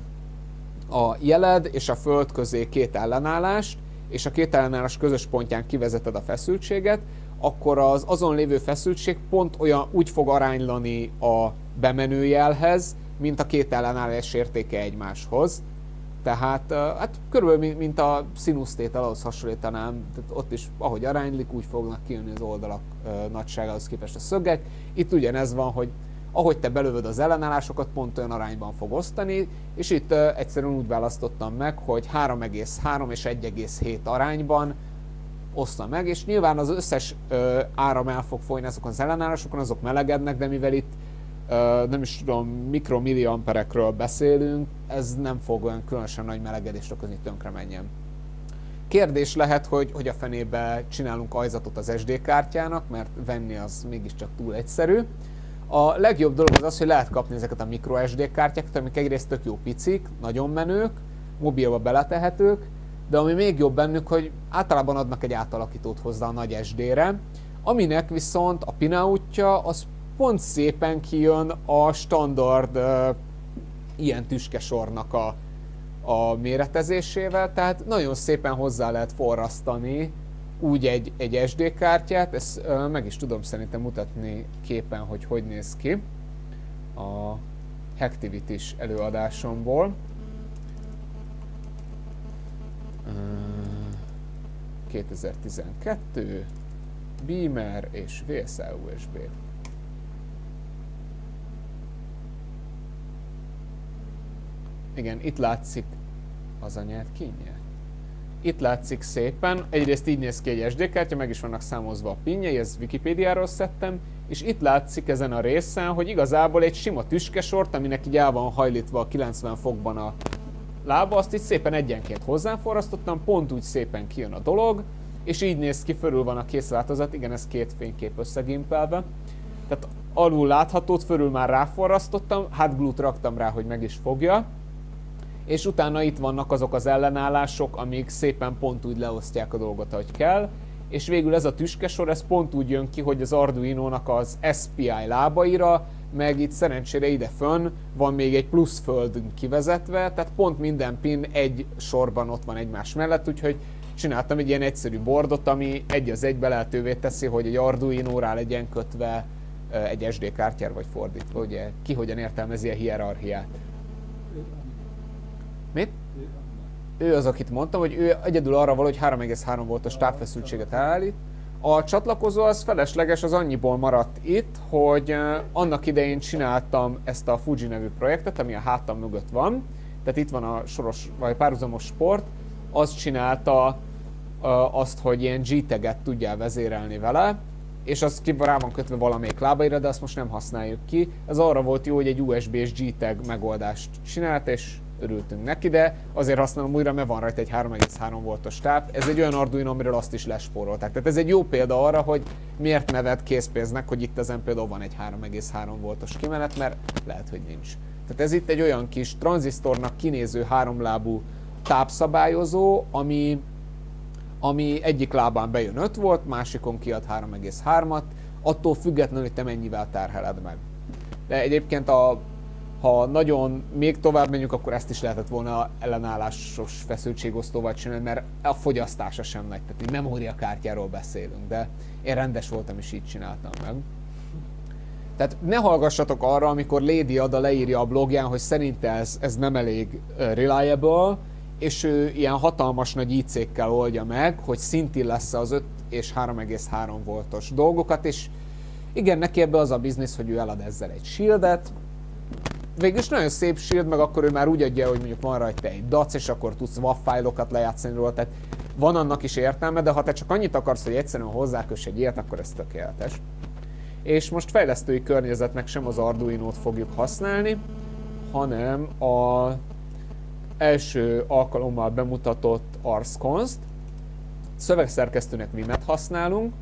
a jeled és a föld közé két ellenállást, és a két ellenállás közös pontján kivezeted a feszültséget, akkor az azon lévő feszültség pont olyan úgy fog aránylani a bemenő jelhez, mint a két ellenállás értéke egymáshoz. Tehát hát körülbelül mint a színusztétel, ahhoz hasonlítanám, tehát ott is ahogy aránylik, úgy fognak kijönni az oldalak nagyságához képest a szögek. Itt ugyanez van, hogy ahogy te belövöd az ellenállásokat, pont olyan arányban fog osztani, és itt egyszerűen úgy választottam meg, hogy három egész három és egy egész hét arányban oszta meg, és nyilván az összes ö, áram el fog folyni azokon az ellenállásokon, azok melegednek, de mivel itt ö, nem is tudom, mikromilliamperekről beszélünk, ez nem fog olyan különösen nagy melegedést okozni, tönkre menjen. Kérdés lehet, hogy, hogy a fenébe csinálunk ajzatot az es dé kártyának, mert venni az mégiscsak túl egyszerű. A legjobb dolog az az, hogy lehet kapni ezeket a micro es dé kártyákat, amik egyrészt tök jó picik, nagyon menők, mobilba beletehetők, de ami még jobb bennük, hogy általában adnak egy átalakítót hozzá a nagy es dére, aminek viszont a pinoutja az pont szépen kijön a standard uh, ilyen tüskesornak a, a méretezésével, tehát nagyon szépen hozzá lehet forrasztani úgy egy, egy es dé kártyát, ezt uh, meg is tudom szerintem mutatni képen, hogy hogy néz ki a Hacktivity-s előadásomból. Uh, kétezer-tizenkettő, Beamer és vé es el u es bé. Igen, itt látszik az anyát kínje. Itt látszik szépen, egyrészt így néz ki egy es dé kártya, meg is vannak számozva a pinjei, ezt Wikipédiáról szedtem, és itt látszik ezen a részen, hogy igazából egy sima tüskesort, aminek így el van hajlítva a kilencven fokban a lába, azt itt szépen egyenként hozzáforrasztottam, pont úgy szépen kijön a dolog, és így néz ki, fölül van a készváltozat, igen, ez két fénykép összegimpelve. Tehát alul láthatót, fölül már ráforrasztottam, hot glue-t raktam rá, hogy meg is fogja, és utána itt vannak azok az ellenállások, amik szépen pont úgy leosztják a dolgot, ahogy kell, és végül ez a tüskesor, ez pont úgy jön ki, hogy az Arduino-nak az es pé i lábaira, meg itt szerencsére ide fönn van még egy plusz földünk kivezetve, tehát pont minden pin egy sorban ott van egymás mellett, úgyhogy csináltam egy ilyen egyszerű boardot, ami egy az egybe lehetővé teszi, hogy egy Arduino rá legyen kötve egy es dé kártyára, vagy fordítva, ugye ki hogyan értelmezi a hierarchiát. Mit? Ő az, akit mondtam, hogy ő egyedül arra való, hogy három egész három voltos tápfeszültséget elállít. A csatlakozó az felesleges, az annyiból maradt itt, hogy annak idején csináltam ezt a Fuji nevű projektet, ami a hátam mögött van. Tehát itt van a soros, vagy párhuzamos sport. Az csinálta azt, hogy ilyen G-taget tudjál vezérelni vele, és az ki rá van kötve valamelyik lábaira, de azt most nem használjuk ki. Ez arra volt jó, hogy egy u es bé-s G-tag megoldást csinált, és örültünk neki, de azért használom újra, mert van rajta egy három egész három voltos táp. Ez egy olyan Arduino, amiről azt is lespórolták. Tehát ez egy jó példa arra, hogy miért nevet készpénznek, hogy itt ezen például van egy három egész három voltos kimenet, mert lehet, hogy nincs. Tehát ez itt egy olyan kis tranzisztornak kinéző háromlábú tápszabályozó, ami, ami egyik lábán bejön öt volt, másikon kiad három egész hármat, attól függetlenül, hogy te mennyivel terheled meg. De egyébként a ha nagyon még tovább menjünk, akkor ezt is lehetett volna ellenállásos feszültségosztóval csinálni, mert a fogyasztása sem nagy, tehát egy memóriakártyáról beszélünk, de én rendes voltam és így csináltam meg. Tehát ne hallgassatok arra, amikor Lady Ada leírja a blogján, hogy szerinte ez, ez nem elég reliable, és ő ilyen hatalmas nagy i cékkel oldja meg, hogy szintén lesz az öt és három egész három voltos dolgokat, és igen, neki ebbe az a biznisz, hogy ő elad ezzel egy shieldet. Végülis nagyon szép shield, meg akkor ő már úgy adja, hogy mondjuk van rajta egy dac, és akkor tudsz WAV fájlokat lejátszani róla, tehát van annak is értelme, de ha te csak annyit akarsz, hogy egyszerűen hozzáköss egy ilyet, akkor ez tökéletes. És most fejlesztői környezetnek sem az Arduino-t fogjuk használni, hanem az első alkalommal bemutatott ArsConst. Szövegszerkesztőnek Vimet használunk.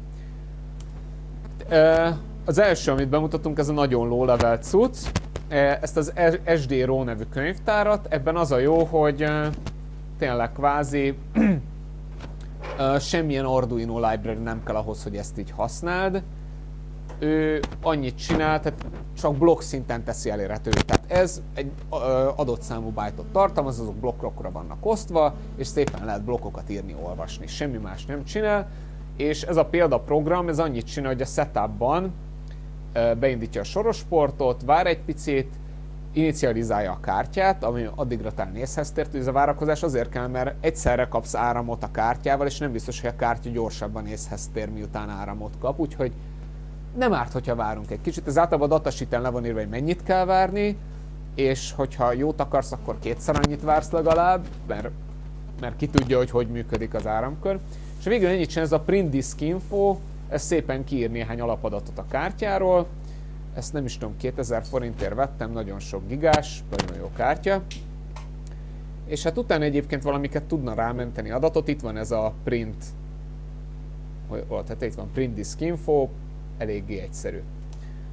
Az első, amit bemutatunk, ez a nagyon low-level cucc. Ezt az es dé Raw nevű könyvtárat, ebben az a jó, hogy tényleg kvázi semmilyen Arduino library nem kell ahhoz, hogy ezt így használd. Ő annyit csinál, tehát csak blokk szinten teszi elérhető. Tehát ez egy adott számú byte-ot tartalmaz, azok blokkokra vannak osztva, és szépen lehet blokkokat írni, olvasni. Semmi más nem csinál. És ez a példaprogram, ez annyit csinál, hogy a setupban beindítja a soros portot, vár egy picit, inicializálja a kártyát, ami addigra talán észhez tért, hogy ez a várakozás azért kell, mert egyszerre kapsz áramot a kártyával, és nem biztos, hogy a kártya gyorsabban észhez tér, miután áramot kap, úgyhogy nem árt, hogyha várunk egy kicsit. Ez általában a datasheeten le van írva, hogy mennyit kell várni, és hogyha jót akarsz, akkor kétszer annyit vársz legalább, mert, mert ki tudja, hogy hogy működik az áramkör. És végül ennyit csinál, ez a print disk info, ez szépen kiír néhány alapadatot a kártyáról. Ezt nem is tudom, kétezer forintért vettem, nagyon sok gigás, nagyon jó kártya. És hát utána egyébként valamiket tudna rámenteni adatot, itt van ez a print, tehát itt van print disk info, eléggé egyszerű.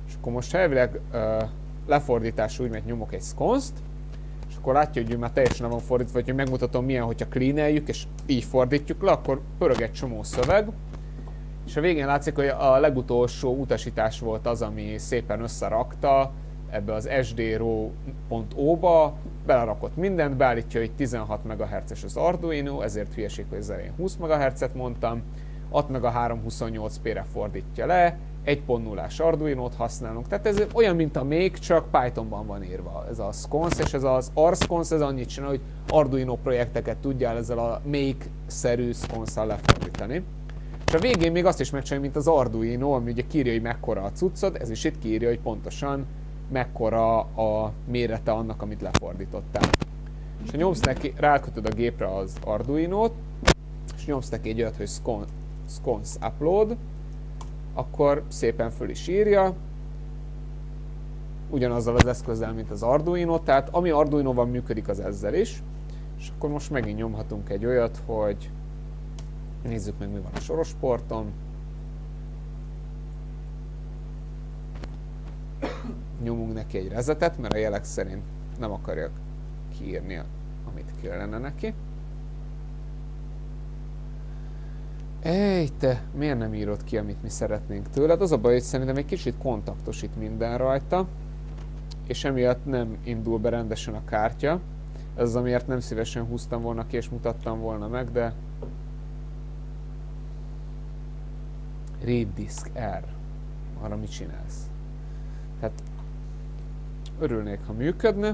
És akkor most elvileg uh, lefordítás úgy, mert nyomok egy sconce-t, és akkor látja, hogy már teljesen le van fordítva, vagy hogy megmutatom milyen, hogyha cleaneljük, és így fordítjuk le, akkor pörög egy csomó szöveg. És a végén látszik, hogy a legutolsó utasítás volt az, ami szépen összerakta ebbe az es dé raw pont o-ba, belerakott mindent, beállítja, hogy tizenhat megahertzes az Arduino, ezért hülyeség, hogy az elején húsz megahertzet mondtam, hat meg a háromszázhuszonnyolc pé-re fordítja le, egy pont nullás Arduinót használunk, tehát ez olyan, mint a Make, csak Pythonban van írva ez a sconce, és ez az R-sconce, ez annyit csinál, hogy Arduino projekteket tudjál ezzel a Make-szerű sconce-szal lefordítani. És a végén még azt is megcsinálja, mint az Arduino, ami ugye kiírja, hogy mekkora a cuccod, ez is itt kiírja, hogy pontosan mekkora a mérete annak, amit lefordítottál. És ha nyomsz neki, rákötöd a gépre az Arduinót, és nyomsz neki egy olyat, hogy sconce upload, akkor szépen föl is írja, ugyanazzal az eszközzel, mint az Arduino, tehát ami Arduinóval működik, az ezzel is. És akkor most megint nyomhatunk egy olyat, hogy nézzük meg, mi van a sorosporton. Nyomunk neki egy resetet, mert a jelek szerint nem akarja kiírni, amit kellene neki. Ej, te, miért nem írod ki, amit mi szeretnénk tőled? Az a baj, hogy szerintem egy kicsit kontaktosít minden rajta, és emiatt nem indul be rendesen a kártya. Ez az, amiért nem szívesen húztam volna ki, és mutattam volna meg, de... Read disk R. Arra mit csinálsz? Tehát örülnék, ha működne.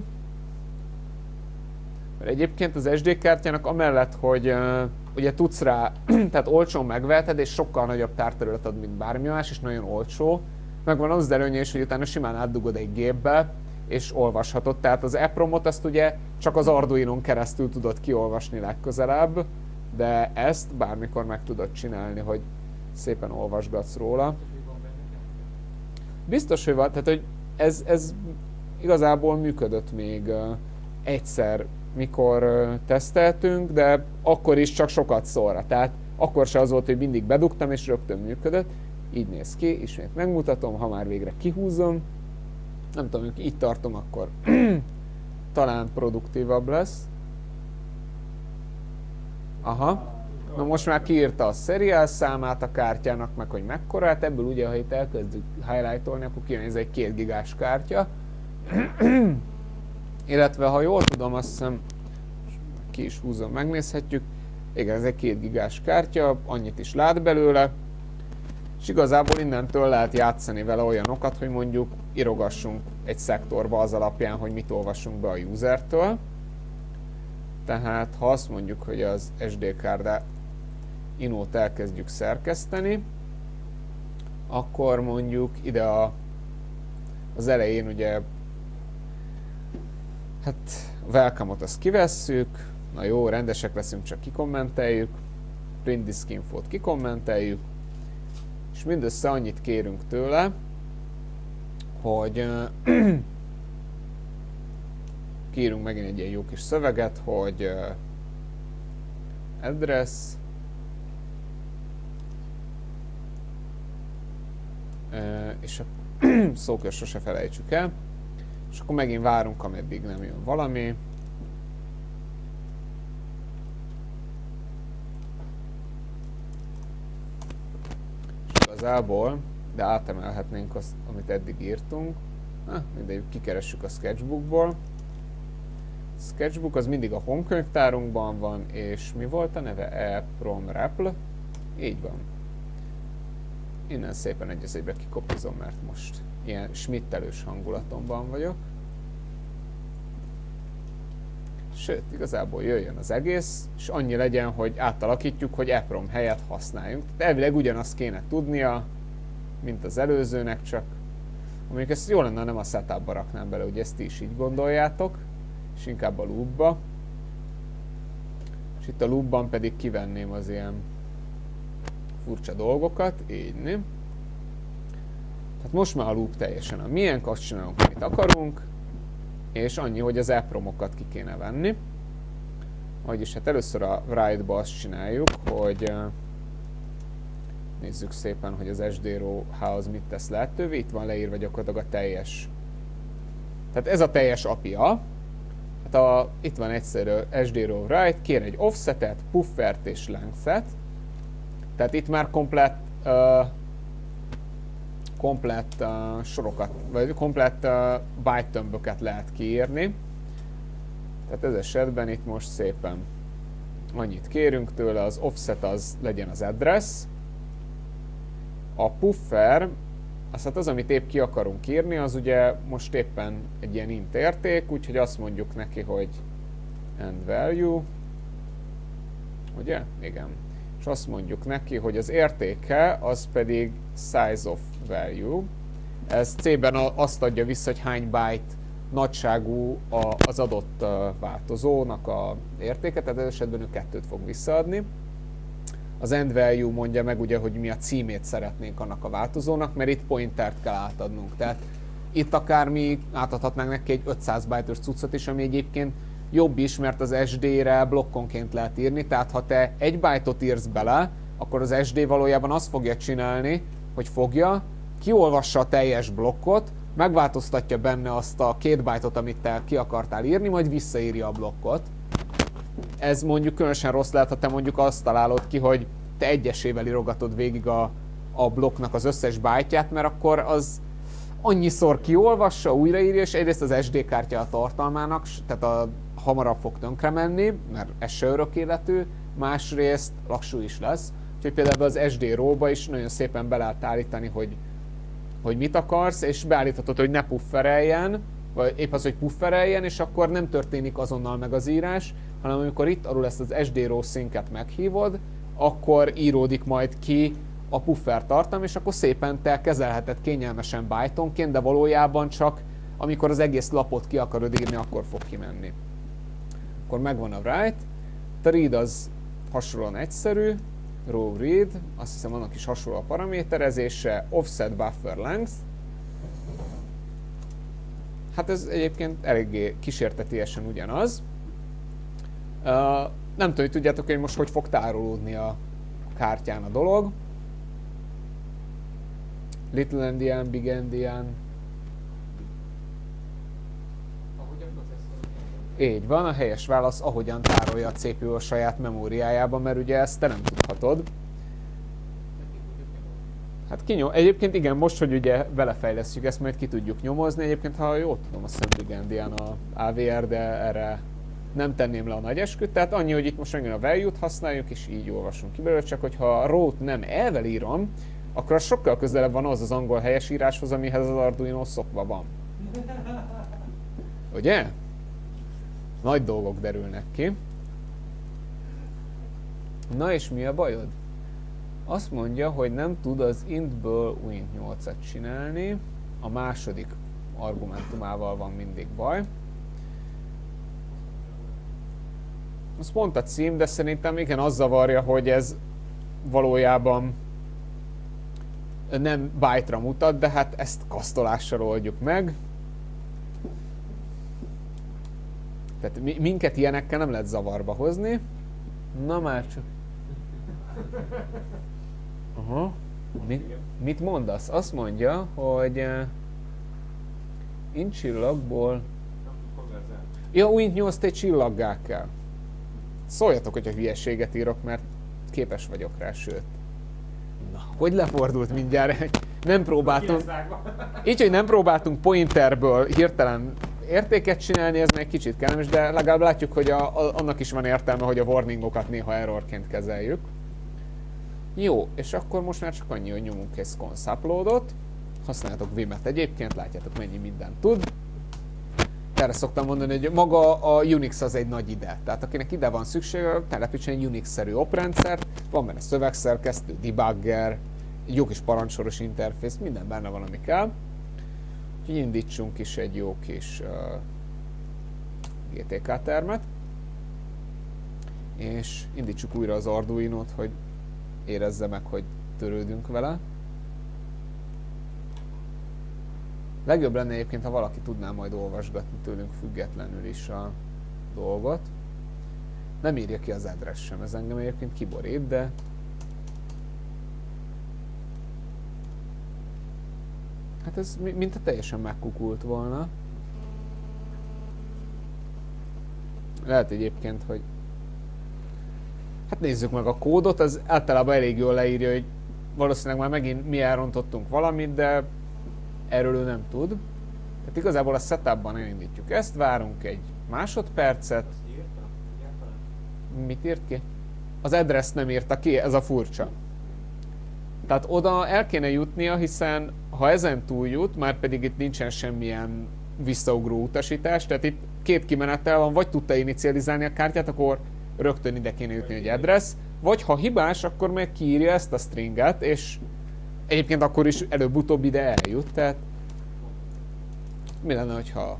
Mert egyébként az es dé kártyának amellett, hogy uh, ugye tudsz rá, tehát olcsón megveheted, és sokkal nagyobb tárterület ad, mint bármi más, és nagyon olcsó. Megvan az előnye is, hogy utána simán átdugod egy gépbe, és olvashatod. Tehát az EPROM-ot azt ugye csak az Arduinon keresztül tudod kiolvasni legközelebb, de ezt bármikor meg tudod csinálni, hogy szépen olvasgatsz róla. Biztos, hogy van, tehát hogy ez, ez igazából működött még uh, egyszer, mikor uh, teszteltünk, de akkor is csak sokat szólra. Tehát akkor se az volt, hogy mindig bedugtam és rögtön működött. Így néz ki, ismét megmutatom, ha már végre kihúzom. Nem tudom, hogy így tartom, akkor talán produktívabb lesz. Aha. Na most már kiírta a serial számát a kártyának, meg hogy mekkorát, ebből ugye, ha itt elkezdjük highlightolni, akkor kijön ez egy két gigás kártya. Illetve, ha jól tudom, azt hiszem, ki is húzom, megnézhetjük. Igen, ez egy két gigás kártya, annyit is lát belőle. És igazából innentől lehet játszani vele olyanokat, hogy mondjuk írogassunk egy szektorba az alapján, hogy mit olvassunk be a usertől. Tehát, ha azt mondjuk, hogy az es dé card inót elkezdjük szerkeszteni, akkor mondjuk ide a, az elején ugye hát a welcome-ot azt kivesszük, na jó, rendesek leszünk, csak kikommenteljük, print disk infót kikommenteljük, és mindössze annyit kérünk tőle, hogy uh, kiírunk megint egy ilyen jó kis szöveget, hogy uh, address uh, és a szókört sose felejtsük el, és akkor megint várunk, ameddig nem jön valami. És igazából, de átemelhetnénk azt, amit eddig írtunk. Ha, mindegy, kikeressük a sketchbookból. Sketchbook az mindig a home könyvtárunkban van, és mi volt a neve? EPROM REPL. Így van. Innen szépen egy az egybe kikopizom, mert most ilyen schmittelős hangulatomban vagyok. Sőt, igazából jöjjön az egész, és annyi legyen, hogy átalakítjuk, hogy EPROM helyet használjunk. Tehát elvileg ugyanazt kéne tudnia, mint az előzőnek, csak mondjuk ezt jó lenne, nem a setupba raknám bele, ugye ezt is így gondoljátok, és inkább a loopba. És itt a loopban pedig kivenném az ilyen furcsa dolgokat, így nem. Tehát most már a loop teljesen a miénk, azt csinálunk, amit akarunk, és annyi, hogy az EPROM-okat ki kéne venni. Vagyis hát először a write-ba azt csináljuk, hogy Nézzük szépen, hogy az es dé row house mit tesz lehetővé. Itt van leírva gyakorlatilag a teljes. Tehát ez a teljes apja. Hát a, itt van egyszerű es dé row write, kér egy offsetet, puffert és lengthet. Tehát itt már komplett, uh, komplett uh, sorokat, vagy komplett uh, byte tömböket lehet kiírni. Tehát ez esetben itt most szépen annyit kérünk tőle, az offset az legyen az address. A puffer, az, hát az, amit épp ki akarunk írni, az ugye most éppen egy ilyen int érték, úgyhogy azt mondjuk neki, hogy end value, ugye? Igen. És azt mondjuk neki, hogy az értéke az pedig size of value. Ez C-ben azt adja vissza, hogy hány byte nagyságú az adott változónak a értéke, tehát ez esetben ő kettőt fog visszaadni. Az end value mondja meg ugye, hogy mi a címét szeretnénk annak a változónak, mert itt pointert kell átadnunk. Tehát itt akár mi átadhatnánk neki egy ötszáz byte-os cuccot is, ami egyébként jobb is, mert az es dé-re blokkonként lehet írni, tehát ha te egy byte-ot írsz bele, akkor az es dé valójában azt fogja csinálni, hogy fogja, kiolvassa a teljes blokkot, megváltoztatja benne azt a két byte-ot, amit te ki akartál írni, majd visszaírja a blokkot. Ez mondjuk különösen rossz lehet, ha te mondjuk azt találod ki, hogy te egyesével írogatod végig a, a blokknak az összes byte-ját, mert akkor az annyiszor kiolvassa, újraírja, és egyrészt az es dé kártya a tartalmának, tehát a, hamarabb fog tönkre menni, mert ez se örök életű, másrészt lassú is lesz. Úgyhogy például az es dé row-ba is nagyon szépen be lehet állítani, hogy, hogy mit akarsz, és beállíthatod, hogy ne puffereljen, vagy épp az, hogy puffereljen, és akkor nem történik azonnal meg az írás, hanem amikor itt arról ezt az es dé row sync-et meghívod, akkor íródik majd ki a puffer tartalom, és akkor szépen te kezelheted kényelmesen byte-onként, de valójában csak amikor az egész lapot ki akarod írni, akkor fog kimenni. Akkor megvan a write, a read az hasonlóan egyszerű, row read, azt hiszem annak is hasonló a paraméterezése, offset buffer length. Hát ez egyébként eléggé kísértetiesen ugyanaz. Uh, nem tudom, hogy tudjátok, hogy most hogy fog tárolódni a kártyán a dolog. Little endian, big endian. Ahogy a processzor. Így van, a helyes válasz, ahogyan tárolja a cé pé u a saját memóriájában, mert ugye ezt te nem tudhatod. Hát kinyom, egyébként igen, most, hogy ugye belefejlesztjük ezt, majd ki tudjuk nyomozni. Egyébként, ha jól tudom, azt hiszem Big Endian a á vé er, de erre nem tenném le a nagy esküt. Tehát annyi, hogy itt most megint a value-t használjuk, és így olvasunk ki belőle, csak hogyha a row-t nem elvel írom, akkor az sokkal közelebb van az az angol helyesíráshoz, amihez az Arduino szokva van. Ugye? Nagy dolgok derülnek ki. Na és mi a bajod? Azt mondja, hogy nem tud az intből uint nyolcat csinálni. A második argumentumával van mindig baj. Az pont a cím, de szerintem igen, az zavarja, hogy ez valójában nem byte-ra mutat, de hát ezt kasztolással oldjuk meg. Tehát minket ilyenekkel nem lehet zavarba hozni. Na már csak... Aha. Mit, mit mondasz? Azt mondja, hogy uh, int csillagból... Ja, uint nyolc egy csillaggá kell. Szóljatok, hogyha hülyeséget írok, mert képes vagyok rá, sőt. Na, hogy lefordult mindjárt? Nem próbáltunk... Így, hogy nem próbáltunk pointerből hirtelen értéket csinálni, ez még kicsit kellemes, de legalább látjuk, hogy a, a, annak is van értelme, hogy a warningokat néha errorként kezeljük. Jó, és akkor most már csak annyi, hogy nyomunk egy sconce uploadot. Használjátok Vim-et egyébként, látjátok mennyi mindent tud. Erre szoktam mondani, hogy maga a Unix az egy nagy ide. Tehát akinek ide van szüksége, telepítsen egy Unix-szerű oprendszert, van benne szövegszerkesztő, debugger, egy jó kis parancsoros interfész, minden benne van, ami kell. Úgyhogy indítsunk is egy jó kis uh, gé té ká termet. És indítsuk újra az Arduinót, hogy érezze meg, hogy törődünk vele. Legjobb lenne egyébként, ha valaki tudná majd olvasgatni tőlünk függetlenül is a dolgot. Nem írja ki az address sem, ez engem egyébként kiborít, de Hát ez mi- mint a teljesen megkukult volna. Lehet egyébként, hogy... Hát nézzük meg a kódot, az általában elég jól leírja, hogy valószínűleg már megint mi elrontottunk valamit, de erről ő nem tud. Tehát igazából a setupban elindítjuk ezt, várunk egy másodpercet. Azt írta? Egyáltalán? Mit írt ki? Az address nem írta ki, ez a furcsa. Tehát oda el kéne jutnia, hiszen ha ezen túl jut, már pedig itt nincsen semmilyen visszaugró utasítás, tehát itt két kimenetel van, vagy tudta inicializálni a kártyát, akkor rögtön ide kéne jutni egy address, vagy ha hibás, akkor meg kiírja ezt a stringet, és egyébként akkor is előbb-utóbb ide eljut, tehát mi lenne, hogyha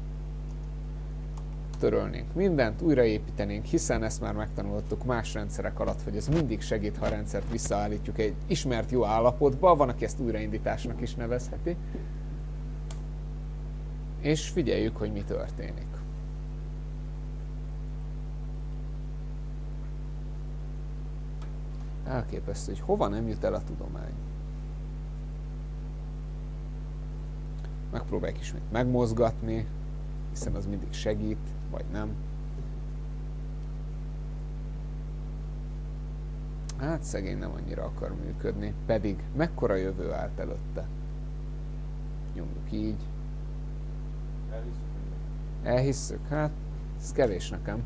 törölnénk mindent, újraépítenénk, hiszen ezt már megtanultuk más rendszerek alatt, hogy ez mindig segít, ha a rendszert visszaállítjuk egy ismert jó állapotba, van, aki ezt újraindításnak is nevezheti. És figyeljük, hogy mi történik. Elképesztő, hogy hova nem jut el a tudomány. Megpróbáljuk ismét megmozgatni, hiszen az mindig segít, vagy nem. Hát szegény nem annyira akar működni, pedig mekkora jövő állt előtte. Nyomjuk így. Elhisszük minden. Elhisszük? Hát, ez kevés nekem.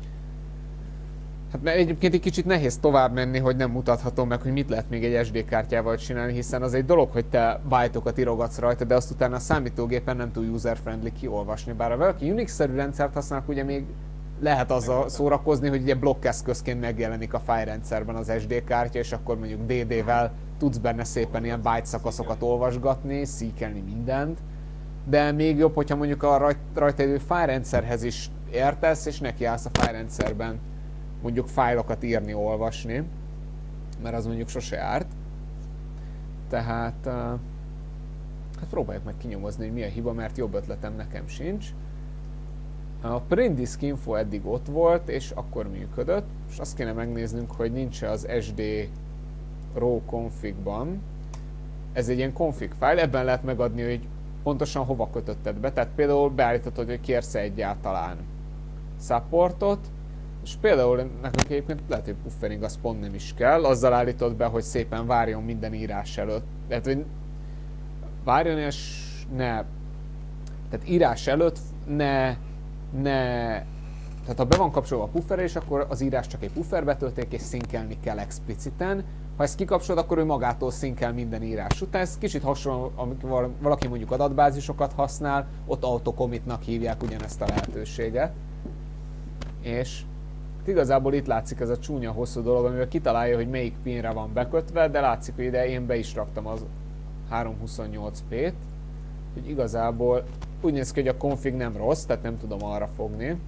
Hát mert egyébként egy kicsit nehéz tovább menni, hogy nem mutathatom meg, hogy mit lehet még egy es dé kártyával csinálni, hiszen az egy dolog, hogy te bytokat írogatsz rajta, de azt utána a számítógépen nem túl user-friendly kiolvasni. Bár ha valaki Unix-szerű rendszert használnak, ugye még lehet azzal szórakozni, hogy ugye blokkeszközként megjelenik a fájlrendszerben az es dé kártya, és akkor mondjuk dé dé-vel tudsz benne szépen ilyen byte szakaszokat olvasgatni, szíkelni mindent. De még jobb, hogyha mondjuk a rajt, rajta lévő fájlrendszerhez is értesz, és nekiállsz a fájlrendszerben mondjuk fájlokat írni, olvasni, mert az mondjuk sose árt. Tehát uh, hát próbáljuk meg kinyomozni, hogy mi a hiba, mert jobb ötletem nekem sincs. A print disk info eddig ott volt, és akkor működött, és azt kéne megnéznünk, hogy nincs az es dé raw config-ban. Ez egy ilyen config fájl, ebben lehet megadni, hogy pontosan hova kötötted be, tehát például beállíthatod, hogy kérsz egyáltalán supportot, és például nekünk egyébként lehet, hogy puffering az pont nem is kell, azzal állítod be, hogy szépen várjon minden írás előtt. Tehát, hogy várjon és ne... Tehát írás előtt ne... ne tehát ha be van kapcsolva a puffer, és akkor az írás csak egy pufferbe tölték, és szinkelni kell expliciten. Ha ezt kikapcsolod, akkor ő magától szinkel minden írás után. Ez kicsit hasonló, amikor valaki mondjuk adatbázisokat használ, ott autocommitnak hívják ugyanezt a lehetőséget. És igazából itt látszik ez a csúnya hosszú dolog, amivel kitalálja, hogy melyik pinre van bekötve, de látszik, hogy ide én be is raktam az háromszázhuszonnyolc pét, hogy igazából úgy néz ki, hogy a config nem rossz, tehát nem tudom arra fogni.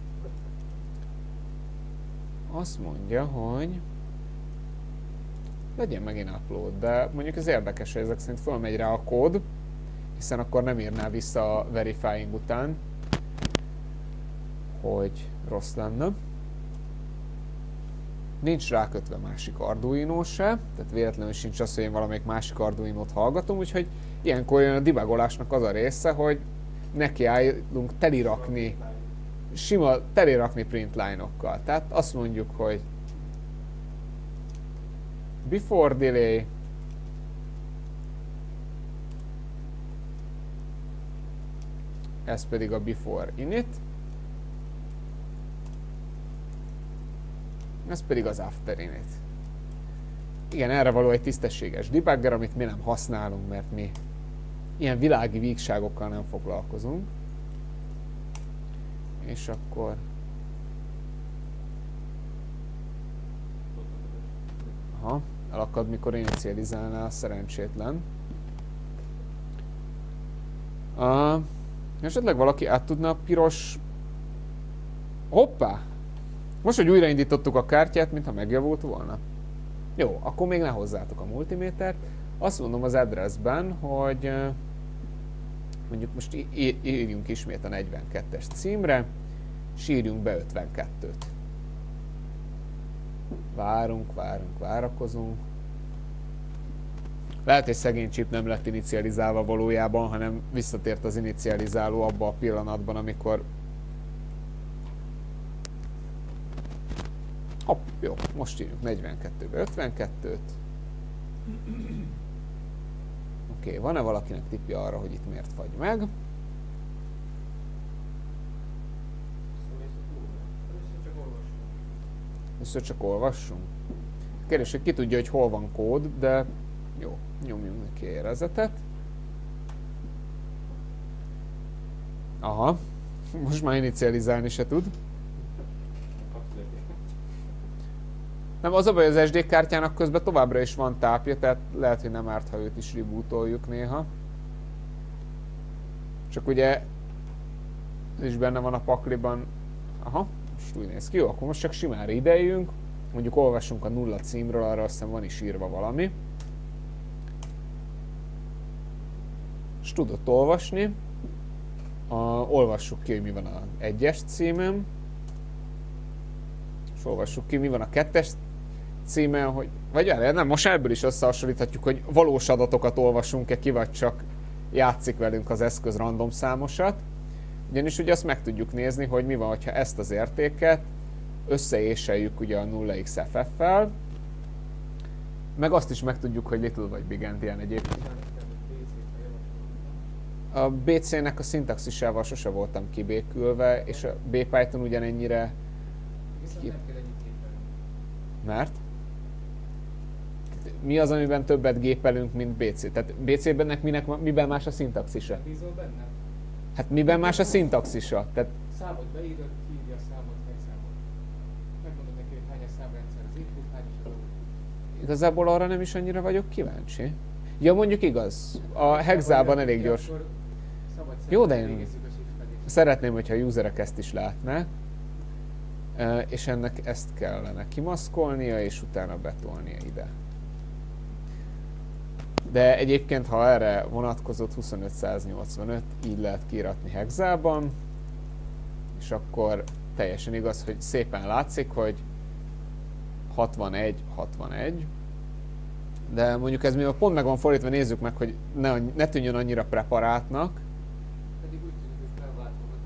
Azt mondja, hogy legyen megint upload, de mondjuk ez érdekes, hogy ezek szerint fölmegy rá a kód, hiszen akkor nem írná vissza a verifying után, hogy rossz lenne. Nincs rákötve másik Arduino se, tehát véletlenül sincs az, hogy én valamelyik másik Arduinót hallgatom, úgyhogy ilyenkor jön a debugolásnak az a része, hogy nekiállunk telirakni, sima telirakni print line-okkal. Tehát azt mondjuk, hogy before delay, ez pedig a before init, ez pedig az after init. Igen, erre való egy tisztességes debugger, amit mi nem használunk, mert mi ilyen világi vígságokkal nem foglalkozunk. És akkor... Aha, elakad, mikor inicializálnál, szerencsétlen. Uh, esetleg valaki át tudna a piros... Hoppá! Most, hogy újraindítottuk a kártyát, mintha megjavult volna. Jó, akkor még ne hozzátok a multimétert. Azt mondom az addressben, hogy mondjuk most írjunk ismét a negyvenkettes címre, és írjunk be ötvenkettőt. Várunk, várunk, várakozunk. Lehet, hogy szegény chip nem lett inicializálva valójában, hanem visszatért az inicializáló abba a pillanatban, amikor... Hopp, jó, most írjuk negyvenkettőbe ötvenkettőt. Oké, okay, van-e valakinek tippja arra, hogy itt miért fagy meg? Össze csak olvassunk. Kérdés, hogy ki tudja, hogy hol van kód, de jó, nyomjunk neki érezetet. Aha, most már inicializálni se tud. Nem, az a baj, az es dé kártyának közben továbbra is van tápja, tehát lehet, hogy nem árt, ha őt is rebootoljuk néha. Csak ugye ez is benne van a pakliban. Aha, most úgy néz ki. Jó, akkor most csak simán reideljünk. Mondjuk olvassunk a nulla címről, arra azt hiszem van is írva valami. És tudott olvasni. A, olvassuk ki, hogy mi van a egyes címem. És olvassuk ki, mi van a kettes címen, hogy... Vagy nem, most ebből is összehasonlíthatjuk, hogy valós adatokat olvasunk-e ki, vagy csak játszik velünk az eszköz random számosat. Ugyanis ugye azt meg tudjuk nézni, hogy mi van, ha ezt az értéket összeéseljük ugye a nulla x ef ef-fel, meg azt is meg tudjuk, hogy little vagy big endian egyébként. A bé cé-nek a szintaxisával sose voltam kibékülve, és a B-Python ugyanennyire... Ki... Mert? Mi az, amiben többet gépelünk, mint bé cé? Tehát bé cé-bennek minek, miben más a szintaxisa? Bízol benne? Hát miben más a szintaxisa? Tehát... Számot beírod, kiírja a számot, helyszámot. Megmondod neki, hogy hányas számrendszer az input, hányas az output. Igazából arra nem is annyira vagyok kíváncsi. Ja, mondjuk igaz. A hexában elég gyors. Jó, de én szeretném, hogyha a userek ezt is látnák. És ennek ezt kellene kimaszkolnia, és utána betolnia ide. De egyébként, ha erre vonatkozott huszonöt száznyolcvanöt, így lehet kiíratni hexában, és akkor teljesen igaz, hogy szépen látszik, hogy hatvanegy, hatvanegy, de mondjuk ez mivel pont meg van fordítva, nézzük meg, hogy ne, ne tűnjön annyira preparátnak. Pedig úgy tűnik, hogy felváltozott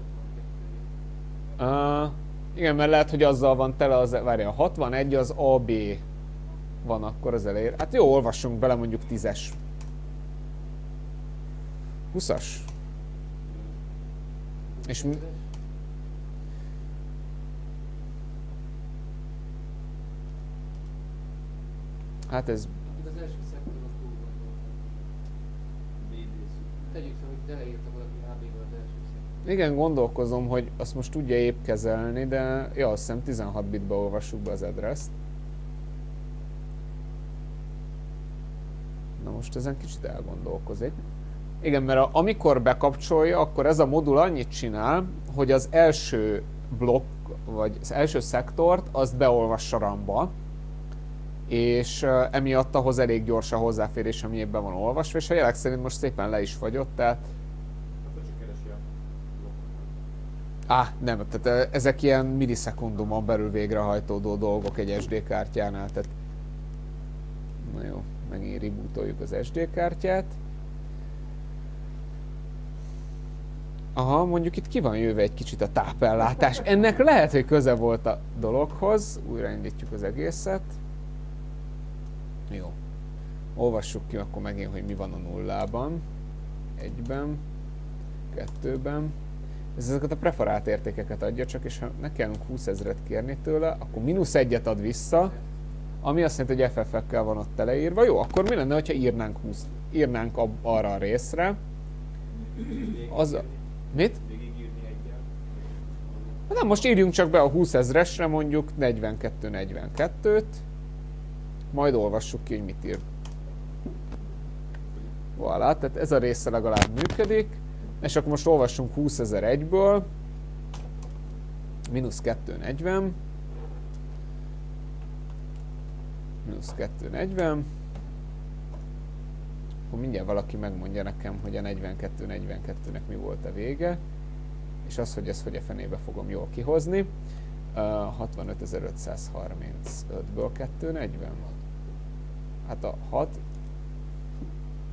egy Uh, igen, mert lehet, hogy azzal van tele az, várja, a hatvanegy az á bé van akkor az elején. Hát jó, olvassunk bele mondjuk tízes. húszas. És mi... Hát ez... Az első szektoron túl gondoltam. Tegyük fel, hogy teleírta valaki há bé-vel az első szektor. Igen, gondolkozom, hogy azt most tudja épp kezelni, de ja, azt hiszem tizenhat bitbe olvassuk be az address-t. Na most ezen kicsit elgondolkozik. Igen, mert a, amikor bekapcsolja, akkor ez a modul annyit csinál, hogy az első blokk, vagy az első szektort, azt beolvassa ramba, és uh, emiatt ahhoz elég gyors a hozzáférés, ami ebben van olvasva, és a jelek szerint most szépen le is fagyott, tehát... Akkor csak keresi a blokkokat. Á, nem, tehát uh, ezek ilyen millisekundumon belül végrehajtódó dolgok egy es dé kártyánál, tehát... Na jó, megint rebootoljuk az es dé kártyát. Aha, mondjuk itt ki van jöve egy kicsit a tápellátás. Ennek lehet, hogy köze volt a dologhoz. Újraindítjuk az egészet. Jó. Olvassuk ki akkor megint, hogy mi van a nullában. Egyben. Kettőben. Ez ezeket a preferált értékeket adja csak, és ha ne kellünk húszezret kérni tőle, akkor mínusz egyet ad vissza, ami azt jelenti, hogy ef ef-ekkel van ott teleírva. Jó, akkor mi lenne, ha írnánk, húsz, írnánk ab, arra a részre? Az a... Mit? Hát nem, most írjunk csak be a húszezresre mondjuk negyvenkettő negyvenkettőt, majd olvassuk ki, hogy mit ír. Voilà, tehát ez a része legalább működik, és akkor most olvassunk húszezeregyből, mínusz kettőszáznegyven, mínusz kettőszáznegyven, akkor mindjárt valaki megmondja nekem, hogy a negyvenkettő negyvenkettőnek mi volt a vége, és az, hogy ezt hogy a fenébe fogom jól kihozni. Uh, hatvanötezer-ötszázharmincötből kettőszáznegyven. Hát a hat,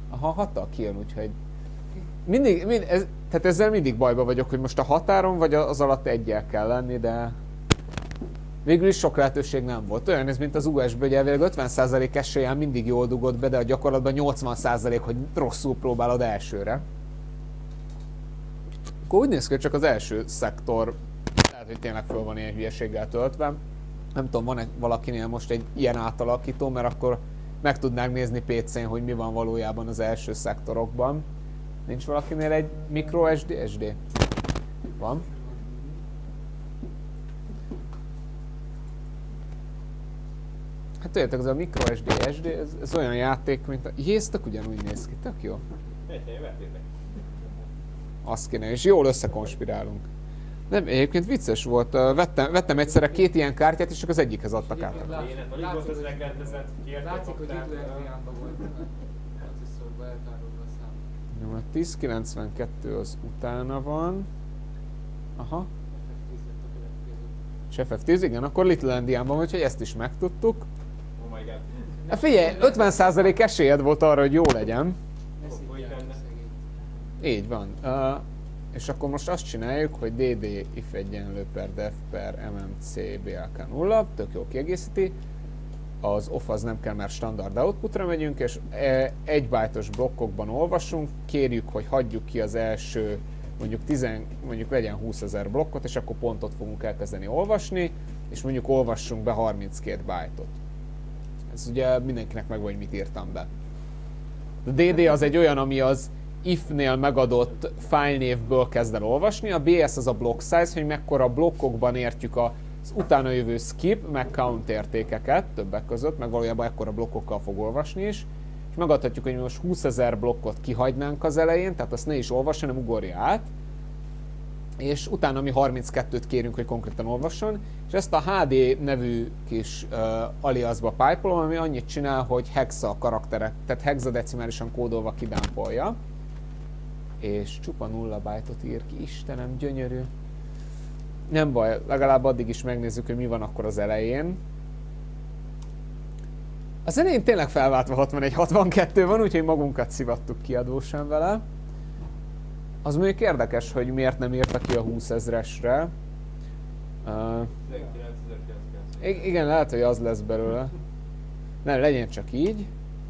Aha, hattal kijön, úgyhogy... Mindig, mind, ez, tehát ezzel mindig bajba vagyok, hogy most a határon vagy az alatt egyel kell lenni, de... Végül is sok lehetőség nem volt. Olyan ez, mint az u es bé, hogy elvileg ötven százalék eséllyel mindig jól dugod be, de a gyakorlatban nyolcvan százalék, hogy rosszul próbálod elsőre. Akkor úgy néz ki, hogy csak az első szektor lehet, hogy tényleg föl van ilyen hülyeséggel töltve. Nem tudom, van-e valakinél most egy ilyen átalakító, mert akkor meg tudnánk nézni pé cén, hogy mi van valójában az első szektorokban. Nincs valakinél egy micro es dé? es dé? Van. Hát tudjátok, ez a micro es dé, es dé, ez, ez olyan játék, mint a... Jéztök ugyanúgy néz ki, tök jó. Egy vettétek. Azt kéne, és jól összekonspirálunk. Nem, egyébként vicces volt, vettem, vettem egyszerre két ilyen kártyát, és csak az egyikhez adtak át. Élet, alig volt az megrendezett, kértek, Látszik, hogy kapták. itt Erdélyánban volt. Processzorba eltárolva a szám. Jó, a tíz kilencvenkettő az utána van. Aha. És ef ef tíz, igen, akkor Little Endiánban van, úgyhogy ezt is megtudtuk. Oh my god. Hát figyelj, ötven százalék esélyed volt arra, hogy jó legyen. Hogy benne? Így van. Uh, és akkor most azt csináljuk, hogy dé dé if egyenlő per def per em em cé bé el ká nulla, tök jó kiegészíti. Az off az nem kell, mert standard outputra megyünk, és egy bájtos blokkokban olvasunk, kérjük, hogy hagyjuk ki az első, mondjuk, tíz, mondjuk legyen húszezer blokkot, és akkor pontot fogunk elkezdeni olvasni, és mondjuk olvassunk be harminckét bájtot. Ez ugye mindenkinek megvan, hogy mit írtam be. A dé dé az egy olyan, ami az if-nél megadott fájlnévből kezd el olvasni, a bé es az a block size, hogy mekkora blokkokban értjük az utána jövő skip, meg count értékeket többek között, meg valójában ekkora blokkokkal fog olvasni is, és megadhatjuk, hogy most húszezer blokkot kihagynánk az elején, tehát azt ne is olvassa, hanem ugorja át, és utána mi harminckettőt kérünk, hogy konkrétan olvasson, és ezt a há dé nevű kis uh, aliasba pipe-olom, ami annyit csinál, hogy hexa karakterek, tehát hexadecimálisan kódolva kidámpolja, és csupa nulla byte-ot ír ki, Istenem, gyönyörű. Nem baj, legalább addig is megnézzük, hogy mi van akkor az elején. Az elején tényleg felváltva hatvanegy hatvankettő van, úgyhogy magunkat szivattuk kiadósan vele. Az mondjuk érdekes, hogy miért nem írta ki a húszezresre. Uh, igen, lehet, hogy az lesz belőle. Nem, legyen csak így.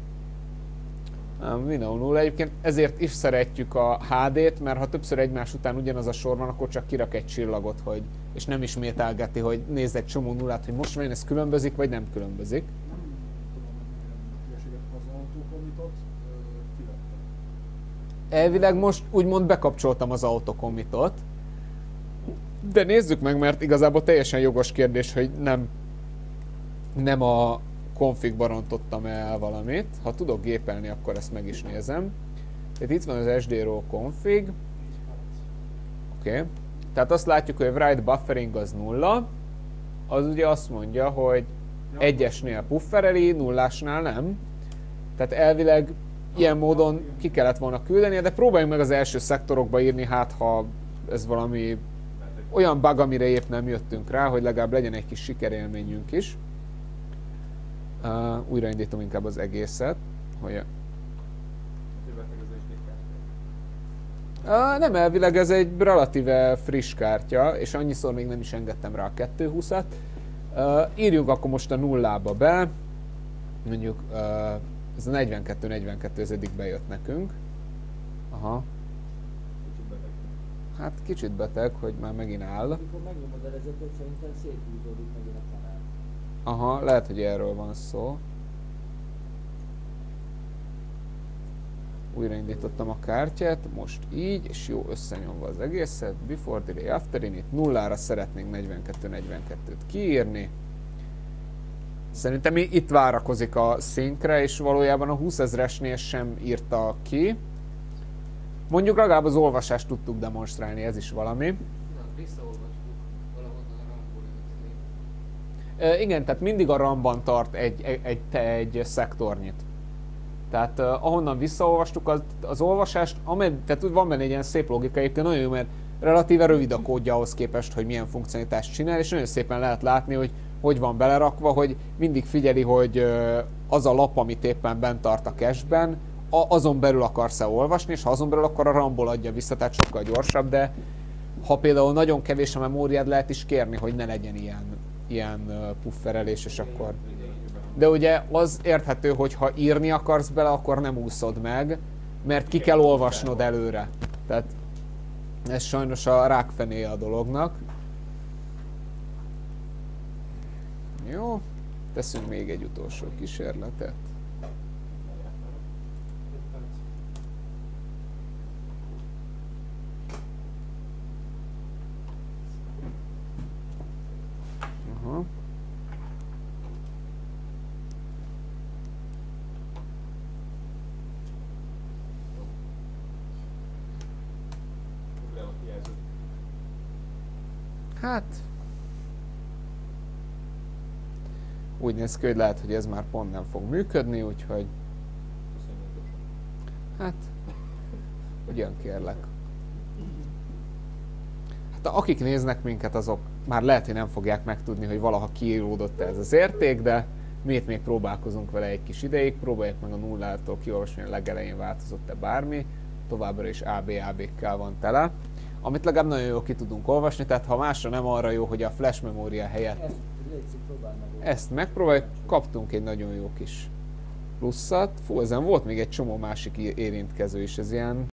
Um, Windows nulla. Egyébként ezért is szeretjük a há dét, mert ha többször egymás után ugyanaz a sor van, akkor csak kirak egy csillagot, hogy, és nem ismételgeti, hogy nézd egy csomó nullát, hogy most vajon ez különbözik, vagy nem különbözik. Nem tudom, hogy milyen hülyeséget az autocommitot kivettem. Elvileg most úgymond bekapcsoltam az autocommitot, de nézzük meg, mert igazából teljesen jogos kérdés, hogy nem, nem a configba rontottam el valamit. Ha tudok gépelni, akkor ezt meg is nézem. Tehát itt van az es dé row config. Oké. Okay. Tehát azt látjuk, hogy a write buffering az nulla. Az ugye azt mondja, hogy egyesnél puffereli, nullásnál nem. Tehát elvileg ilyen módon ki kellett volna küldeni, de próbáljunk meg az első szektorokba írni, hát ha ez valami olyan bug, amire épp nem jöttünk rá, hogy legalább legyen egy kis sikerélményünk is. Uh, újraindítom inkább az egészet, hogy a... uh, nem, elvileg ez egy relatíve friss kártya, és annyiszor még nem is engedtem rá a kétszázhúszat. Uh, írjuk akkor most a nullába be, mondjuk uh, ez a negyvenkettő negyvenkettő, ez eddig bejött nekünk. Aha. Hát kicsit beteg, hogy már megint áll. Amikor megnyomod a resetet, szerintem széthúzódik megint a kanál. Aha, lehet, hogy erről van szó. Újraindítottam a kártyát, most így, és jó összenyomva az egészet. Before delay, after init, nullára szeretnénk negyvenkettő negyvenkettőt kiírni. Szerintem itt várakozik a szinkre, és valójában a húszezresnél sem írta ki. Mondjuk legalább az olvasást tudtuk demonstrálni, ez is valami. Na, visszaolvastuk valahonnan a RAM-ból E, igen, tehát mindig a RAM-ban tart egy, egy, egy, egy szektornyit. Tehát uh, ahonnan visszaolvastuk az, az olvasást, amely, tehát van benne egy ilyen szép logika, egyébként nagyon jó, mert relatíve rövid a kódja ahhoz képest, hogy milyen funkcionalitást csinál, és nagyon szépen lehet látni, hogy hogy van belerakva, hogy mindig figyeli, hogy uh, az a lap, amit éppen bent tart a cache-ben, a, azon belül akarsz-e olvasni, és ha azon belül, akkor a RAM-ból adja vissza, tehát sokkal gyorsabb, de ha például nagyon kevés a memóriád, lehet is kérni, hogy ne legyen ilyen, ilyen uh, pufferelés, és akkor... De ugye az érthető, hogy ha írni akarsz bele, akkor nem úszod meg, mert ki kell olvasnod előre. Tehát ez sajnos a rákfené a dolognak. Jó, teszünk még egy utolsó kísérletet. Aha. Hát... Úgy néz ki, hogy lehet, hogy ez már pont nem fog működni, úgyhogy... Hát... Ugyan kérlek. Hát akik néznek minket, azok már lehet, hogy nem fogják megtudni, hogy valaha kiíródott ez az érték, de mi itt még próbálkozunk vele egy kis ideig, próbáljuk meg a nullától kiolvasni, hogy a legelején változott-e bármi, továbbra is á bé á bé-kkel van tele, amit legalább nagyon jól ki tudunk olvasni, tehát ha másra nem arra jó, hogy a flash memória helyett Ezt, létszik, próbálj meg. ezt megpróbáljuk, kaptunk egy nagyon jó kis pluszat. Fú, ezen volt még egy csomó másik érintkező is, ez ilyen